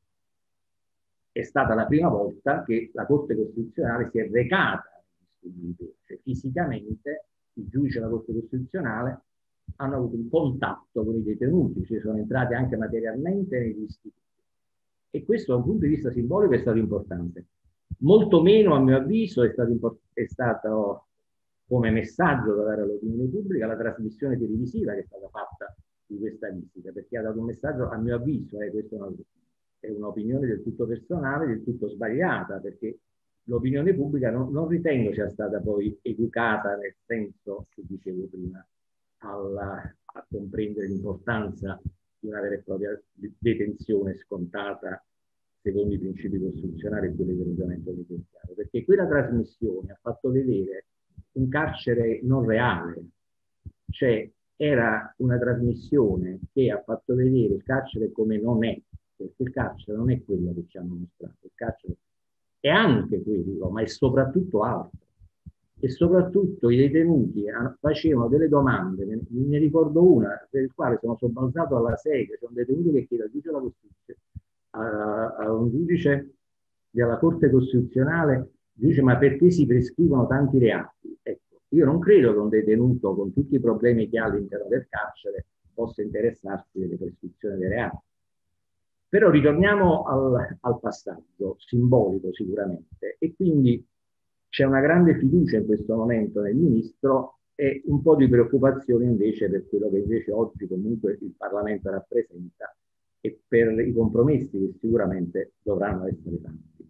è stata la prima volta che la Corte Costituzionale si è recata, cioè fisicamente i giudici della Corte Costituzionale hanno avuto un contatto con i detenuti, cioè sono entrati anche materialmente negli istituti. E questo da un punto di vista simbolico è stato importante. Molto meno, a mio avviso, è stato, è stato come messaggio da dare all'opinione pubblica la trasmissione televisiva che è stata fatta di questa visita, perché ha dato un messaggio, a mio avviso, eh, questo è una, è un'opinione del tutto personale, del tutto sbagliata, perché l'opinione pubblica non, non ritengo sia stata poi educata nel senso che dicevo prima, alla, a comprendere l'importanza di una vera e propria detenzione scontata secondo i principi costituzionali e quelli dell'ordinamento penitenziario, perché quella trasmissione ha fatto vedere un carcere non reale, cioè era una trasmissione che ha fatto vedere il carcere come non è, perché il carcere non è quello che ci hanno mostrato, il carcere è anche quello, ma è soprattutto altro. E soprattutto i detenuti facevano delle domande, ne, ne ricordo una, per il quale sono sobbalzato alla sedia, c'è un detenuto che chiede al giudice della Costituzione, a, a un giudice della Corte Costituzionale, dice ma perché si prescrivono tanti reati? Ecco, io non credo che un detenuto con tutti i problemi che ha all'interno del carcere possa interessarsi delle prescrizioni dei reati. Però ritorniamo al, al passaggio, simbolico sicuramente, e quindi c'è una grande fiducia in questo momento nel Ministro e un po' di preoccupazione invece per quello che invece oggi comunque il Parlamento rappresenta e per i compromessi che sicuramente dovranno essere fatti.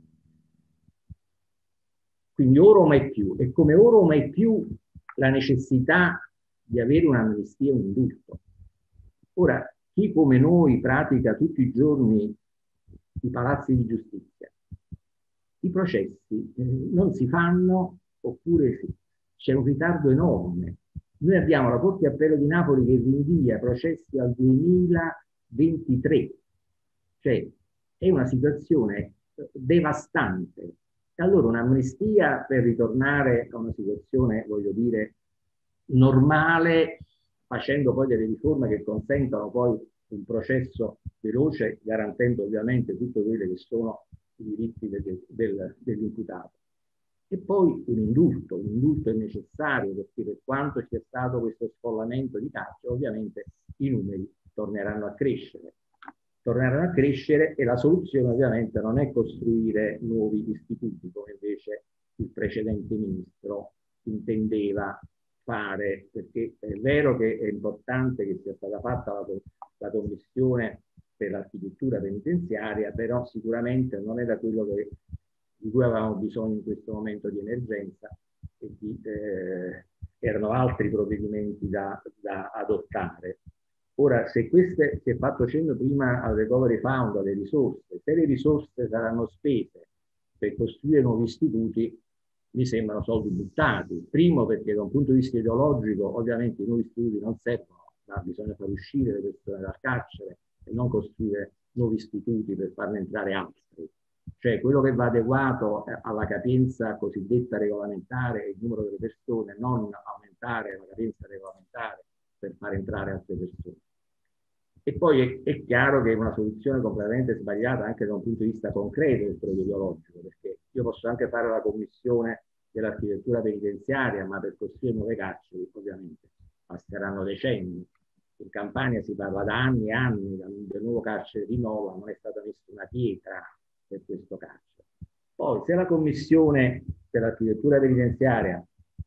Quindi ora o mai più, e come ora o mai più la necessità di avere un'amnistia e un indulto. Ora, chi come noi pratica tutti i giorni i palazzi di giustizia, i processi eh, non si fanno, oppure sì, c'è un ritardo enorme. Noi abbiamo la Corte di Appello di Napoli che rinvia processi al duemilaventitré, cioè è una situazione devastante. E allora un'amnistia per ritornare a una situazione, voglio dire, normale, facendo poi delle riforme che consentano poi un processo veloce, garantendo ovviamente tutte quelle che sono i diritti del, del, dell'imputato. E poi un indulto, un indulto è necessario perché per quanto sia stato questo sfollamento di carcere, ovviamente i numeri torneranno a crescere. Torneranno a crescere e la soluzione ovviamente non è costruire nuovi istituti, come invece il precedente ministro intendeva fare, perché è vero che è importante che sia stata fatta la, la commissione per l'architettura penitenziaria, però sicuramente non è da quello che di cui avevamo bisogno in questo momento di emergenza, e di, eh, erano altri provvedimenti da, da adottare. Ora, se queste, si è fatto cenno prima al Recovery Fund, alle risorse, se le risorse saranno spese per costruire nuovi istituti, mi sembrano soldi buttati. Primo, perché da un punto di vista ideologico, ovviamente i nuovi istituti non servono, ma bisogna far uscire le persone dal carcere e non costruire nuovi istituti per farne entrare altri. Cioè, quello che va adeguato alla capienza cosiddetta regolamentare è il numero delle persone, non aumentare la capienza regolamentare per far entrare altre persone. E poi è, è chiaro che è una soluzione completamente sbagliata anche da un punto di vista concreto del proprio ideologico, perché io posso anche fare la commissione dell'architettura penitenziaria, ma per costruire nuove carceri ovviamente passeranno decenni. In Campania si parla da anni e anni del nuovo carcere di Nova, non è stata messa una pietra per questo carcere. Poi, se la commissione dell'architettura penitenziaria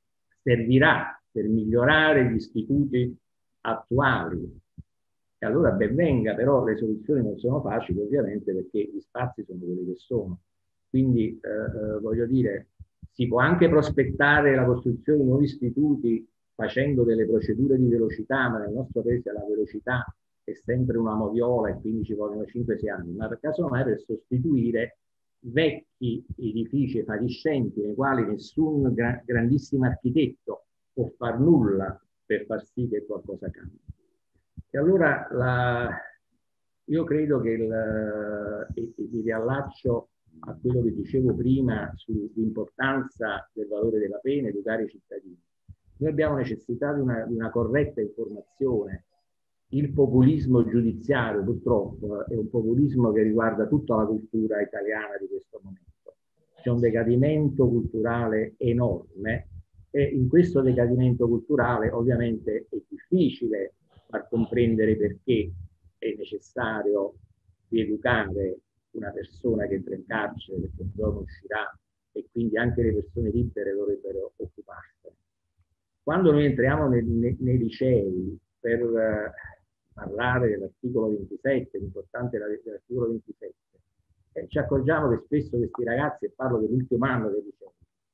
servirà per migliorare gli istituti attuali, e allora ben venga, però le soluzioni non sono facili ovviamente perché gli spazi sono quelli che sono. Quindi eh, voglio dire, si può anche prospettare la costruzione di nuovi istituti facendo delle procedure di velocità, ma nel nostro paese la velocità è sempre una moviola e quindi ci vogliono cinque sei anni, ma per caso mai per sostituire vecchi edifici fatiscenti nei quali nessun gra grandissimo architetto può far nulla per far sì che qualcosa cambi. E allora la, io credo che il, il, il riallaccio a quello che dicevo prima sull'importanza del valore della pena, educare i cittadini. Noi abbiamo necessità di una, di una corretta informazione. Il populismo giudiziario purtroppo è un populismo che riguarda tutta la cultura italiana di questo momento. C'è un decadimento culturale enorme e in questo decadimento culturale ovviamente è difficile far comprendere perché è necessario rieducare una persona che entra in carcere perché un giorno uscirà e quindi anche le persone libere dovrebbero occuparsene. Quando noi entriamo nei, nei, nei licei per uh, parlare dell'articolo ventisette, l'importante dell'articolo ventisette, eh, ci accorgiamo che spesso questi ragazzi, e parlo dell'ultimo anno del liceo,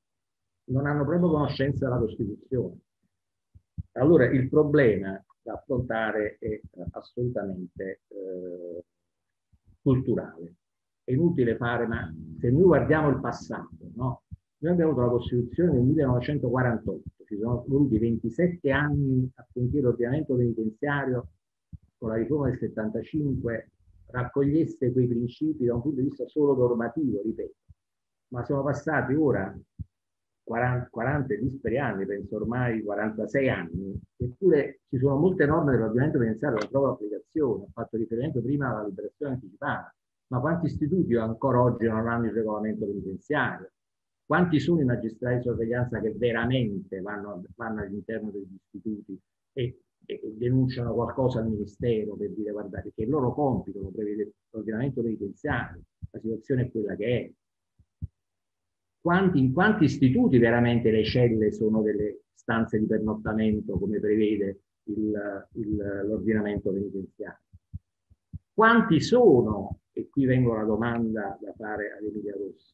non hanno proprio conoscenza della Costituzione. Allora il problema da affrontare è uh, assolutamente uh, culturale. È inutile fare, ma se noi guardiamo il passato, no? Noi abbiamo avuto la Costituzione nel millenovecentoquarantotto, ci sono voluti ventisette anni affinché l'ordinamento penitenziario, con la riforma del settantacinque, raccogliesse quei principi da un punto di vista solo normativo, ripeto. Ma sono passati ora quaranta, quaranta disperi anni, penso ormai quarantasei anni, eppure ci sono molte norme dell'ordinamento penitenziario che trovano applicazione. Ho fatto riferimento prima alla liberazione anticipata, ma quanti istituti ancora oggi non hanno il regolamento penitenziario? Quanti sono i magistrati di sorveglianza che veramente vanno, vanno all'interno degli istituti e, e denunciano qualcosa al Ministero per dire guardate che il loro compito lo prevede l'ordinamento penitenziario, la situazione è quella che è. Quanti, in quanti istituti veramente le celle sono delle stanze di pernottamento come prevede l'ordinamento penitenziario? Quanti sono, e qui vengo alla domanda da fare ad Emilia Rossi,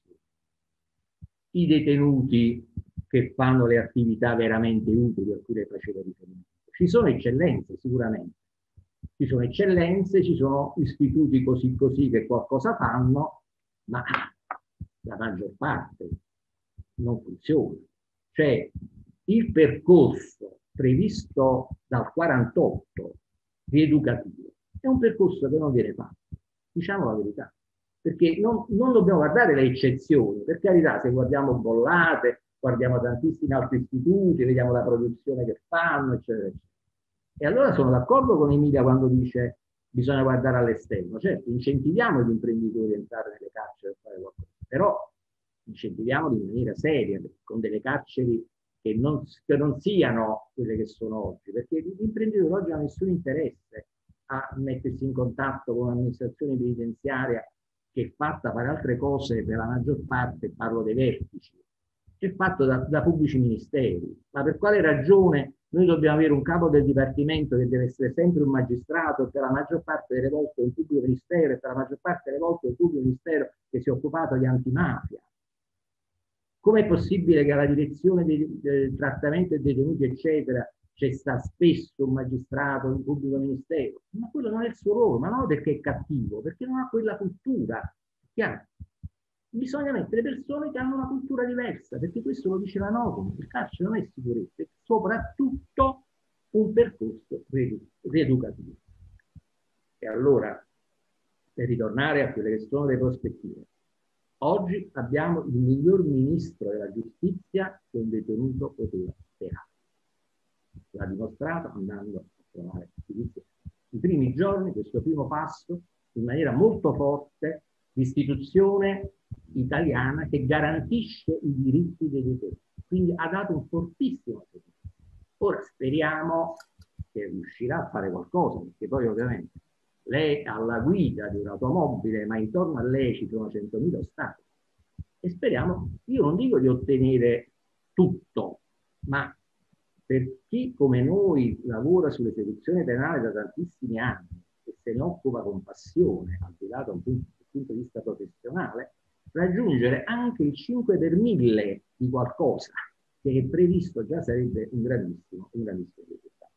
i detenuti che fanno le attività veramente utili a cui lei faceva riferimento? Ci sono eccellenze sicuramente, ci sono eccellenze, ci sono istituti così così che qualcosa fanno, ma la maggior parte non funziona. Cioè il percorso previsto dal quarantotto rieducativo è un percorso che non viene fatto, diciamo la verità, perché non, non dobbiamo guardare le eccezioni, per carità, se guardiamo Bollate, guardiamo tantissimi altri istituti, vediamo la produzione che fanno, eccetera, eccetera. E allora sono d'accordo con Emilia quando dice bisogna guardare all'esterno. Certo, incentiviamo gli imprenditori a entrare nelle carceri per fare qualcosa, però incentiviamoli in maniera seria, con delle carceri che non, che non siano quelle che sono oggi, perché gli imprenditori oggi non hanno nessun interesse a mettersi in contatto con un'amministrazione penitenziaria che è fatta per altre cose, per la maggior parte, parlo dei vertici, è fatto da, da pubblici ministeri. Ma per quale ragione noi dobbiamo avere un capo del dipartimento che deve essere sempre un magistrato e per la maggior parte delle volte un pubblico ministero e per la maggior parte delle volte un pubblico ministero che si è occupato di antimafia? Com'è possibile che alla direzione dei, del trattamento dei detenuti, eccetera, c'è sta spesso un magistrato, un pubblico ministero? Ma quello non è il suo ruolo, ma non perché è cattivo, perché non ha quella cultura. Chiaro? Bisogna mettere persone che hanno una cultura diversa, perché questo lo dice la NOCOM, il carcere non è sicurezza, è soprattutto un percorso rieducativo. E allora, per ritornare a quelle che sono le prospettive, oggi abbiamo il miglior ministro della giustizia che un detenuto poteva sperare. L'ha dimostrato andando a trovare giustizia. I primi giorni, questo primo passo, in maniera molto forte, l'istituzione italiana che garantisce i diritti dei detenuti. Quindi ha dato un fortissimo servizio. Ora speriamo che riuscirà a fare qualcosa, perché poi ovviamente lei è alla guida di un'automobile, ma intorno a lei ci sono centomila ostacoli. E speriamo, io non dico di ottenere tutto, ma per chi come noi lavora sull'esecuzione penale da tantissimi anni e se ne occupa con passione, al di là da un punto, dal punto di vista professionale, raggiungere anche il cinque per mille di qualcosa che è previsto già sarebbe un grandissimo, un grandissimo risultato.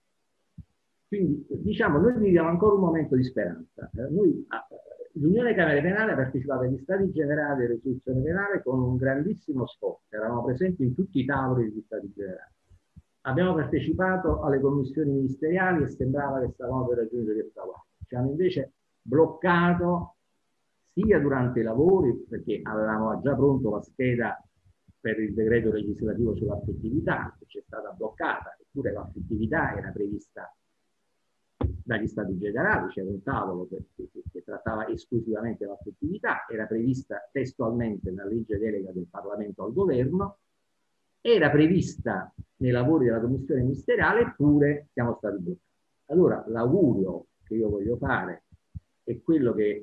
Quindi diciamo, noi viviamo ancora un momento di speranza. Eh, noi, l'Unione Camere Penali ha partecipato agli Stati Generali della risoluzione penale con un grandissimo sforzo, eravamo presenti in tutti i tavoli degli Stati Generali. Abbiamo partecipato alle commissioni ministeriali e sembrava che stavamo per raggiungere il traguardo. Ci hanno invece bloccato sia durante i lavori, perché avevamo già pronto la scheda per il decreto legislativo sull'affettività, che ci è stata bloccata, eppure l'affettività era prevista dagli Stati Generali, c'era un tavolo che, che, che trattava esclusivamente l'affettività, era prevista testualmente nella legge delega del Parlamento al governo, era prevista nei lavori della commissione ministeriale, eppure siamo stati bloccati. Allora l'augurio che io voglio fare è quello che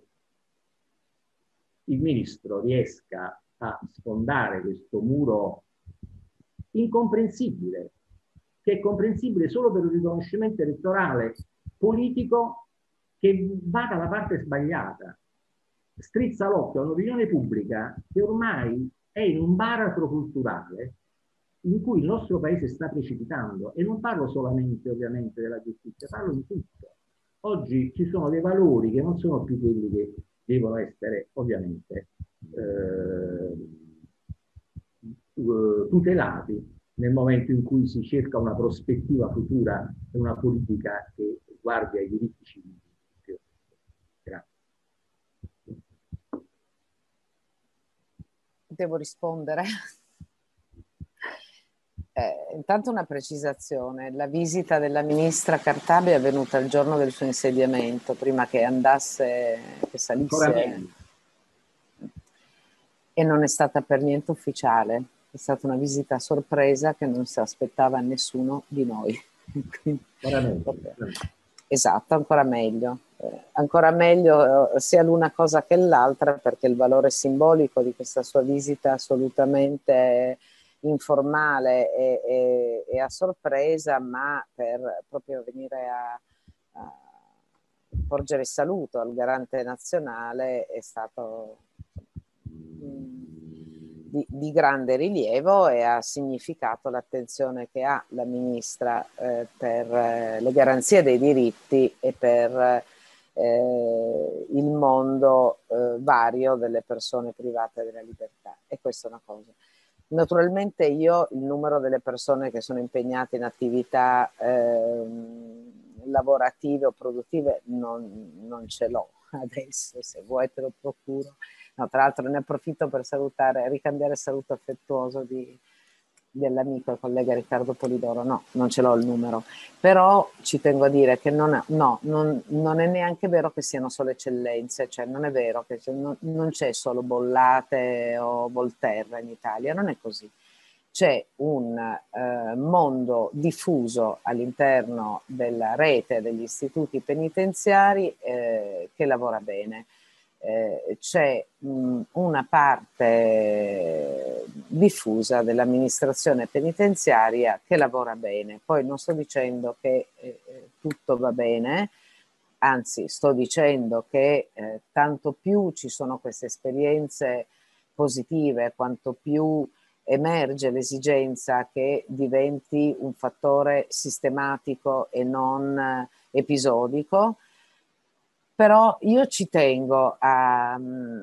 il ministro riesca a sfondare questo muro incomprensibile, che è comprensibile solo per un riconoscimento elettorale politico che va dalla parte sbagliata, strizza l'occhio a un'opinione pubblica che ormai è in un baratro culturale in cui il nostro paese sta precipitando, e non parlo solamente ovviamente della giustizia, parlo di tutto. Oggi ci sono dei valori che non sono più quelli che devono essere ovviamente eh, tutelati nel momento in cui si cerca una prospettiva futura e una politica che guardi ai diritti civili. Grazie. Devo rispondere? Eh, intanto una precisazione, la visita della ministra Cartabia è avvenuta il giorno del suo insediamento, prima che andasse, che salisse, e non è stata per niente ufficiale, è stata una visita a sorpresa che non si aspettava nessuno di noi. Quindi, esatto, ancora meglio, eh, ancora meglio eh, sia l'una cosa che l'altra, perché il valore simbolico di questa sua visita assolutamente informale e, e, e a sorpresa, ma per proprio venire a, a porgere il saluto al garante nazionale, è stato mh, di, di grande rilievo e ha significato l'attenzione che ha la ministra eh, per eh, le garanzie dei diritti e per eh, il mondo eh, vario delle persone private della libertà, e questa è una cosa. Naturalmente io il numero delle persone che sono impegnate in attività eh, lavorative o produttive non, non ce l'ho adesso, se vuoi te lo procuro. No, tra l'altro ne approfitto per salutare, ricambiare il saluto affettuoso di, dell'amico e collega Riccardo Polidoro. No, non ce l'ho il numero, però ci tengo a dire che non, no, non, non è neanche vero che siano solo eccellenze, cioè non è vero che non, non c'è solo Bollate o Volterra in Italia, non è così. C'è un eh, mondo diffuso all'interno della rete degli istituti penitenziari eh, che lavora bene. Eh, c'è mh, una parte diffusa dell'amministrazione penitenziaria che lavora bene. Poi non sto dicendo che eh, tutto va bene, anzi sto dicendo che eh, tanto più ci sono queste esperienze positive, quanto più emerge l'esigenza che diventi un fattore sistematico e non eh, episodico, però io ci tengo a,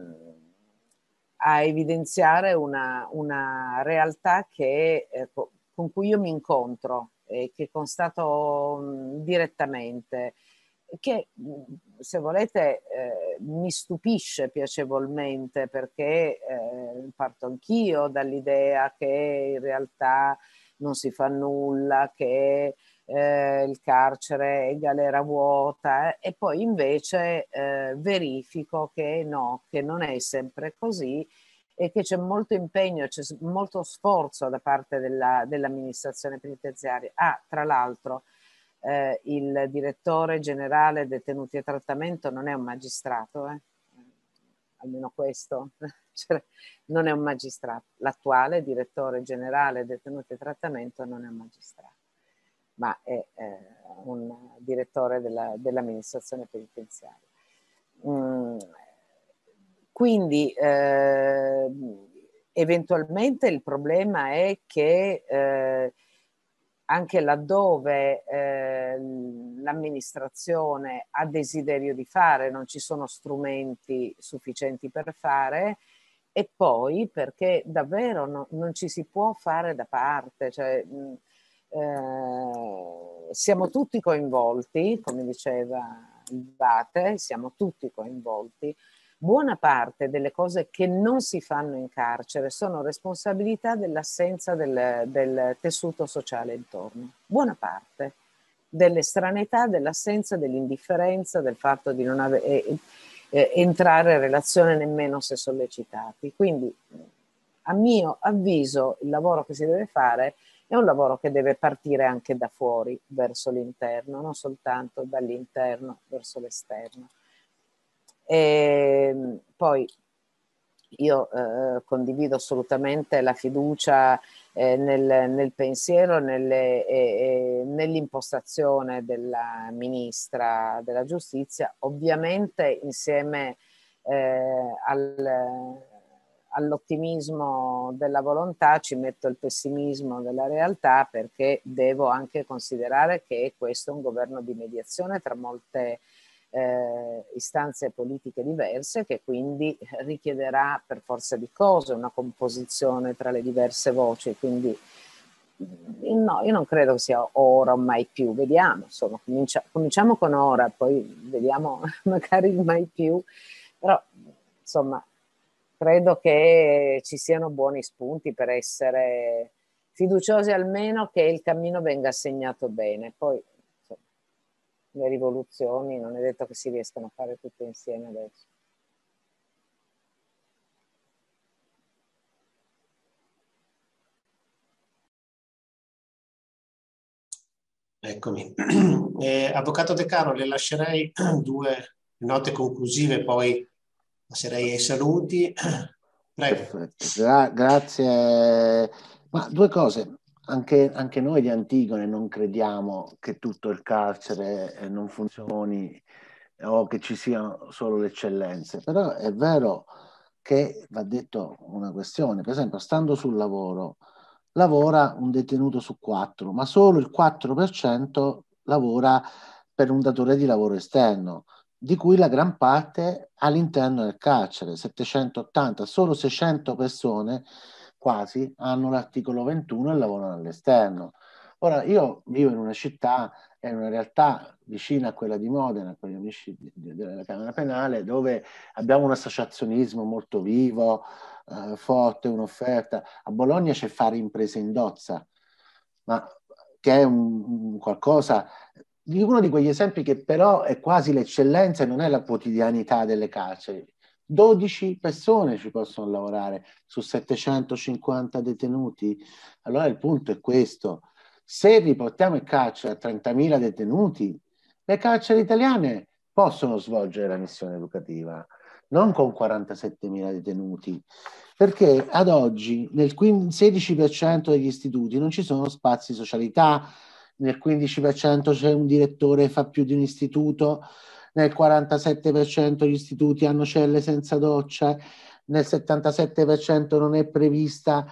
a evidenziare una, una realtà che, eh, con cui io mi incontro e che constato mh, direttamente, che se volete eh, mi stupisce piacevolmente, perché eh, parto anch'io dall'idea che in realtà non si fa nulla, che eh, il carcere è galera vuota, eh, e poi invece eh, verifico che no, che non è sempre così e che c'è molto impegno, c'è molto sforzo da parte della, dell'amministrazione penitenziaria. Ah, tra l'altro, Eh, il direttore generale detenuti e trattamento non è un magistrato, eh? Almeno questo, cioè, non è un magistrato. L'attuale direttore generale detenuti e trattamento non è un magistrato, ma è eh, un direttore della, dell'amministrazione penitenziaria. Mm. Quindi eh, eventualmente il problema è che eh, anche laddove eh, l'amministrazione ha desiderio di fare, non ci sono strumenti sufficienti per fare, e poi perché davvero no, non ci si può fare da parte, cioè, mh, eh, siamo tutti coinvolti, come diceva il Bate, siamo tutti coinvolti. Buona parte delle cose che non si fanno in carcere sono responsabilità dell'assenza del, del tessuto sociale intorno. Buona parte dell'estraneità, dell'assenza, dell'indifferenza, del fatto di non ave- eh, eh, entrare in relazione nemmeno se sollecitati. Quindi, a mio avviso, il lavoro che si deve fare è un lavoro che deve partire anche da fuori verso l'interno, non soltanto dall'interno verso l'esterno. E poi io eh, condivido assolutamente la fiducia eh, nel, nel pensiero, nelle, eh, nell'impostazione della ministra della giustizia, ovviamente insieme eh, al, all'ottimismo della volontà ci metto il pessimismo della realtà, perché devo anche considerare che questo è un governo di mediazione tra molte Eh, istanze politiche diverse, che quindi richiederà per forza di cose una composizione tra le diverse voci. Quindi no, io non credo sia ora o mai più, vediamo, insomma, comincia, cominciamo con ora, poi vediamo magari mai più, però insomma credo che ci siano buoni spunti per essere fiduciosi, almeno che il cammino venga segnato bene. Poi le rivoluzioni non è detto che si riescano a fare tutte insieme adesso. Eccomi. Eh, Avvocato De Caro, le lascerei due note conclusive, poi passerei ai saluti. Prego. Perfetto, Gra- grazie. Ma due cose. Anche, anche noi di Antigone non crediamo che tutto il carcere eh, non funzioni o che ci siano solo le eccellenze, però è vero che va detto una questione. Per esempio, stando sul lavoro, lavora un detenuto su quattro, ma solo il quattro per cento lavora per un datore di lavoro esterno, di cui la gran parte all'interno del carcere, settecentottanta, solo seicento persone quasi hanno l'articolo ventuno e lavorano all'esterno. Ora, io vivo in una città, è una realtà vicina a quella di Modena, con gli amici della Camera Penale, dove abbiamo un associazionismo molto vivo, eh, forte, un'offerta. A Bologna c'è Fare Imprese in Dozza, ma che è un, un qualcosa di uno di quegli esempi che però è quasi l'eccellenza e non è la quotidianità delle carceri. dodici persone ci possono lavorare su settecentocinquanta detenuti. Allora il punto è questo: se riportiamo il carcere a trentamila detenuti, le carceri italiane possono svolgere la missione educativa, non con quarantasettemila detenuti, perché ad oggi nel sedici per cento degli istituti non ci sono spazi socialità, nel quindici per cento c'è un direttore che fa più di un istituto, nel quarantasette per cento gli istituti hanno celle senza doccia, nel settantasette per cento non è prevista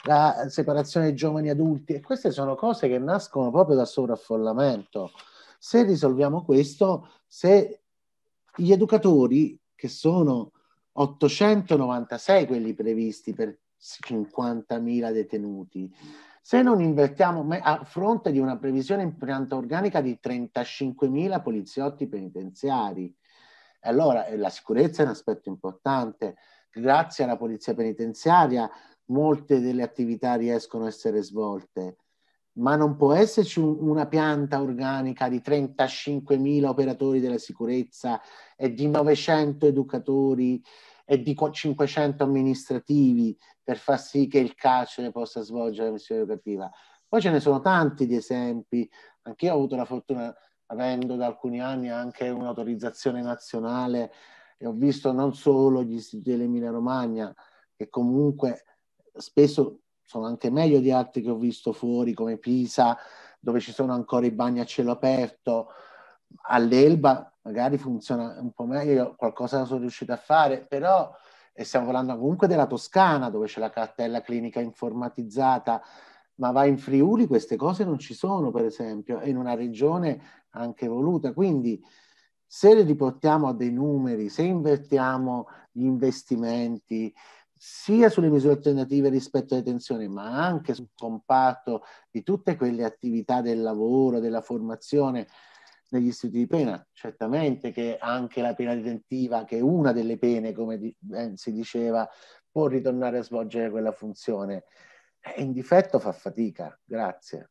la separazione giovani adulti, e queste sono cose che nascono proprio dal sovraffollamento. Se risolviamo questo, se gli educatori, che sono ottocentonovantasei quelli previsti per cinquantamila detenuti, se non invertiamo a fronte di una previsione in pianta organica di trentacinquemila poliziotti penitenziari, allora la sicurezza è un aspetto importante. Grazie alla polizia penitenziaria molte delle attività riescono a essere svolte, ma non può esserci un, una pianta organica di trentacinquemila operatori della sicurezza e di novecento educatori e di cinquecento amministrativi per far sì che il carcere possa svolgere la missione educativa. Poi ce ne sono tanti di esempi. Anch'io ho avuto la fortuna, avendo da alcuni anni anche un'autorizzazione nazionale, e ho visto non solo gli istituti dell'Emilia Romagna, che comunque spesso sono anche meglio di altri che ho visto fuori, come Pisa, dove ci sono ancora i bagni a cielo aperto. All'Elba magari funziona un po' meglio, qualcosa sono riuscito a fare, però e stiamo parlando comunque della Toscana, dove c'è la cartella clinica informatizzata, ma va in Friuli, queste cose non ci sono, per esempio, è in una regione anche evoluta. Quindi se riportiamo a dei numeri, se invertiamo gli investimenti, sia sulle misure alternative rispetto alle tensioni, ma anche sul comparto di tutte quelle attività del lavoro, della formazione negli istituti di pena, certamente che anche la pena detentiva, che è una delle pene, come di, eh, si diceva, può ritornare a svolgere quella funzione. E in difetto fa fatica. Grazie.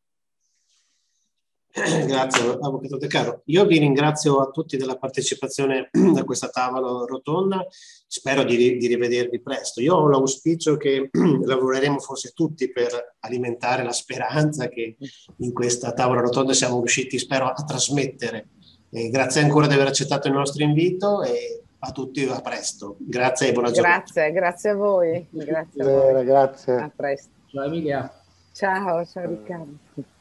Grazie, Avvocato De Caro. Io vi ringrazio a tutti della partecipazione a questa tavola rotonda, spero di, di rivedervi presto. Io ho l'auspicio che lavoreremo forse tutti per alimentare la speranza che in questa tavola rotonda siamo riusciti, spero, a trasmettere. E grazie ancora di aver accettato il nostro invito e a tutti a presto. Grazie e buona giornata. Grazie, grazie a voi. Grazie a Bene, voi. grazie. A presto. Ciao Emilia. Ciao, ciao Riccardo.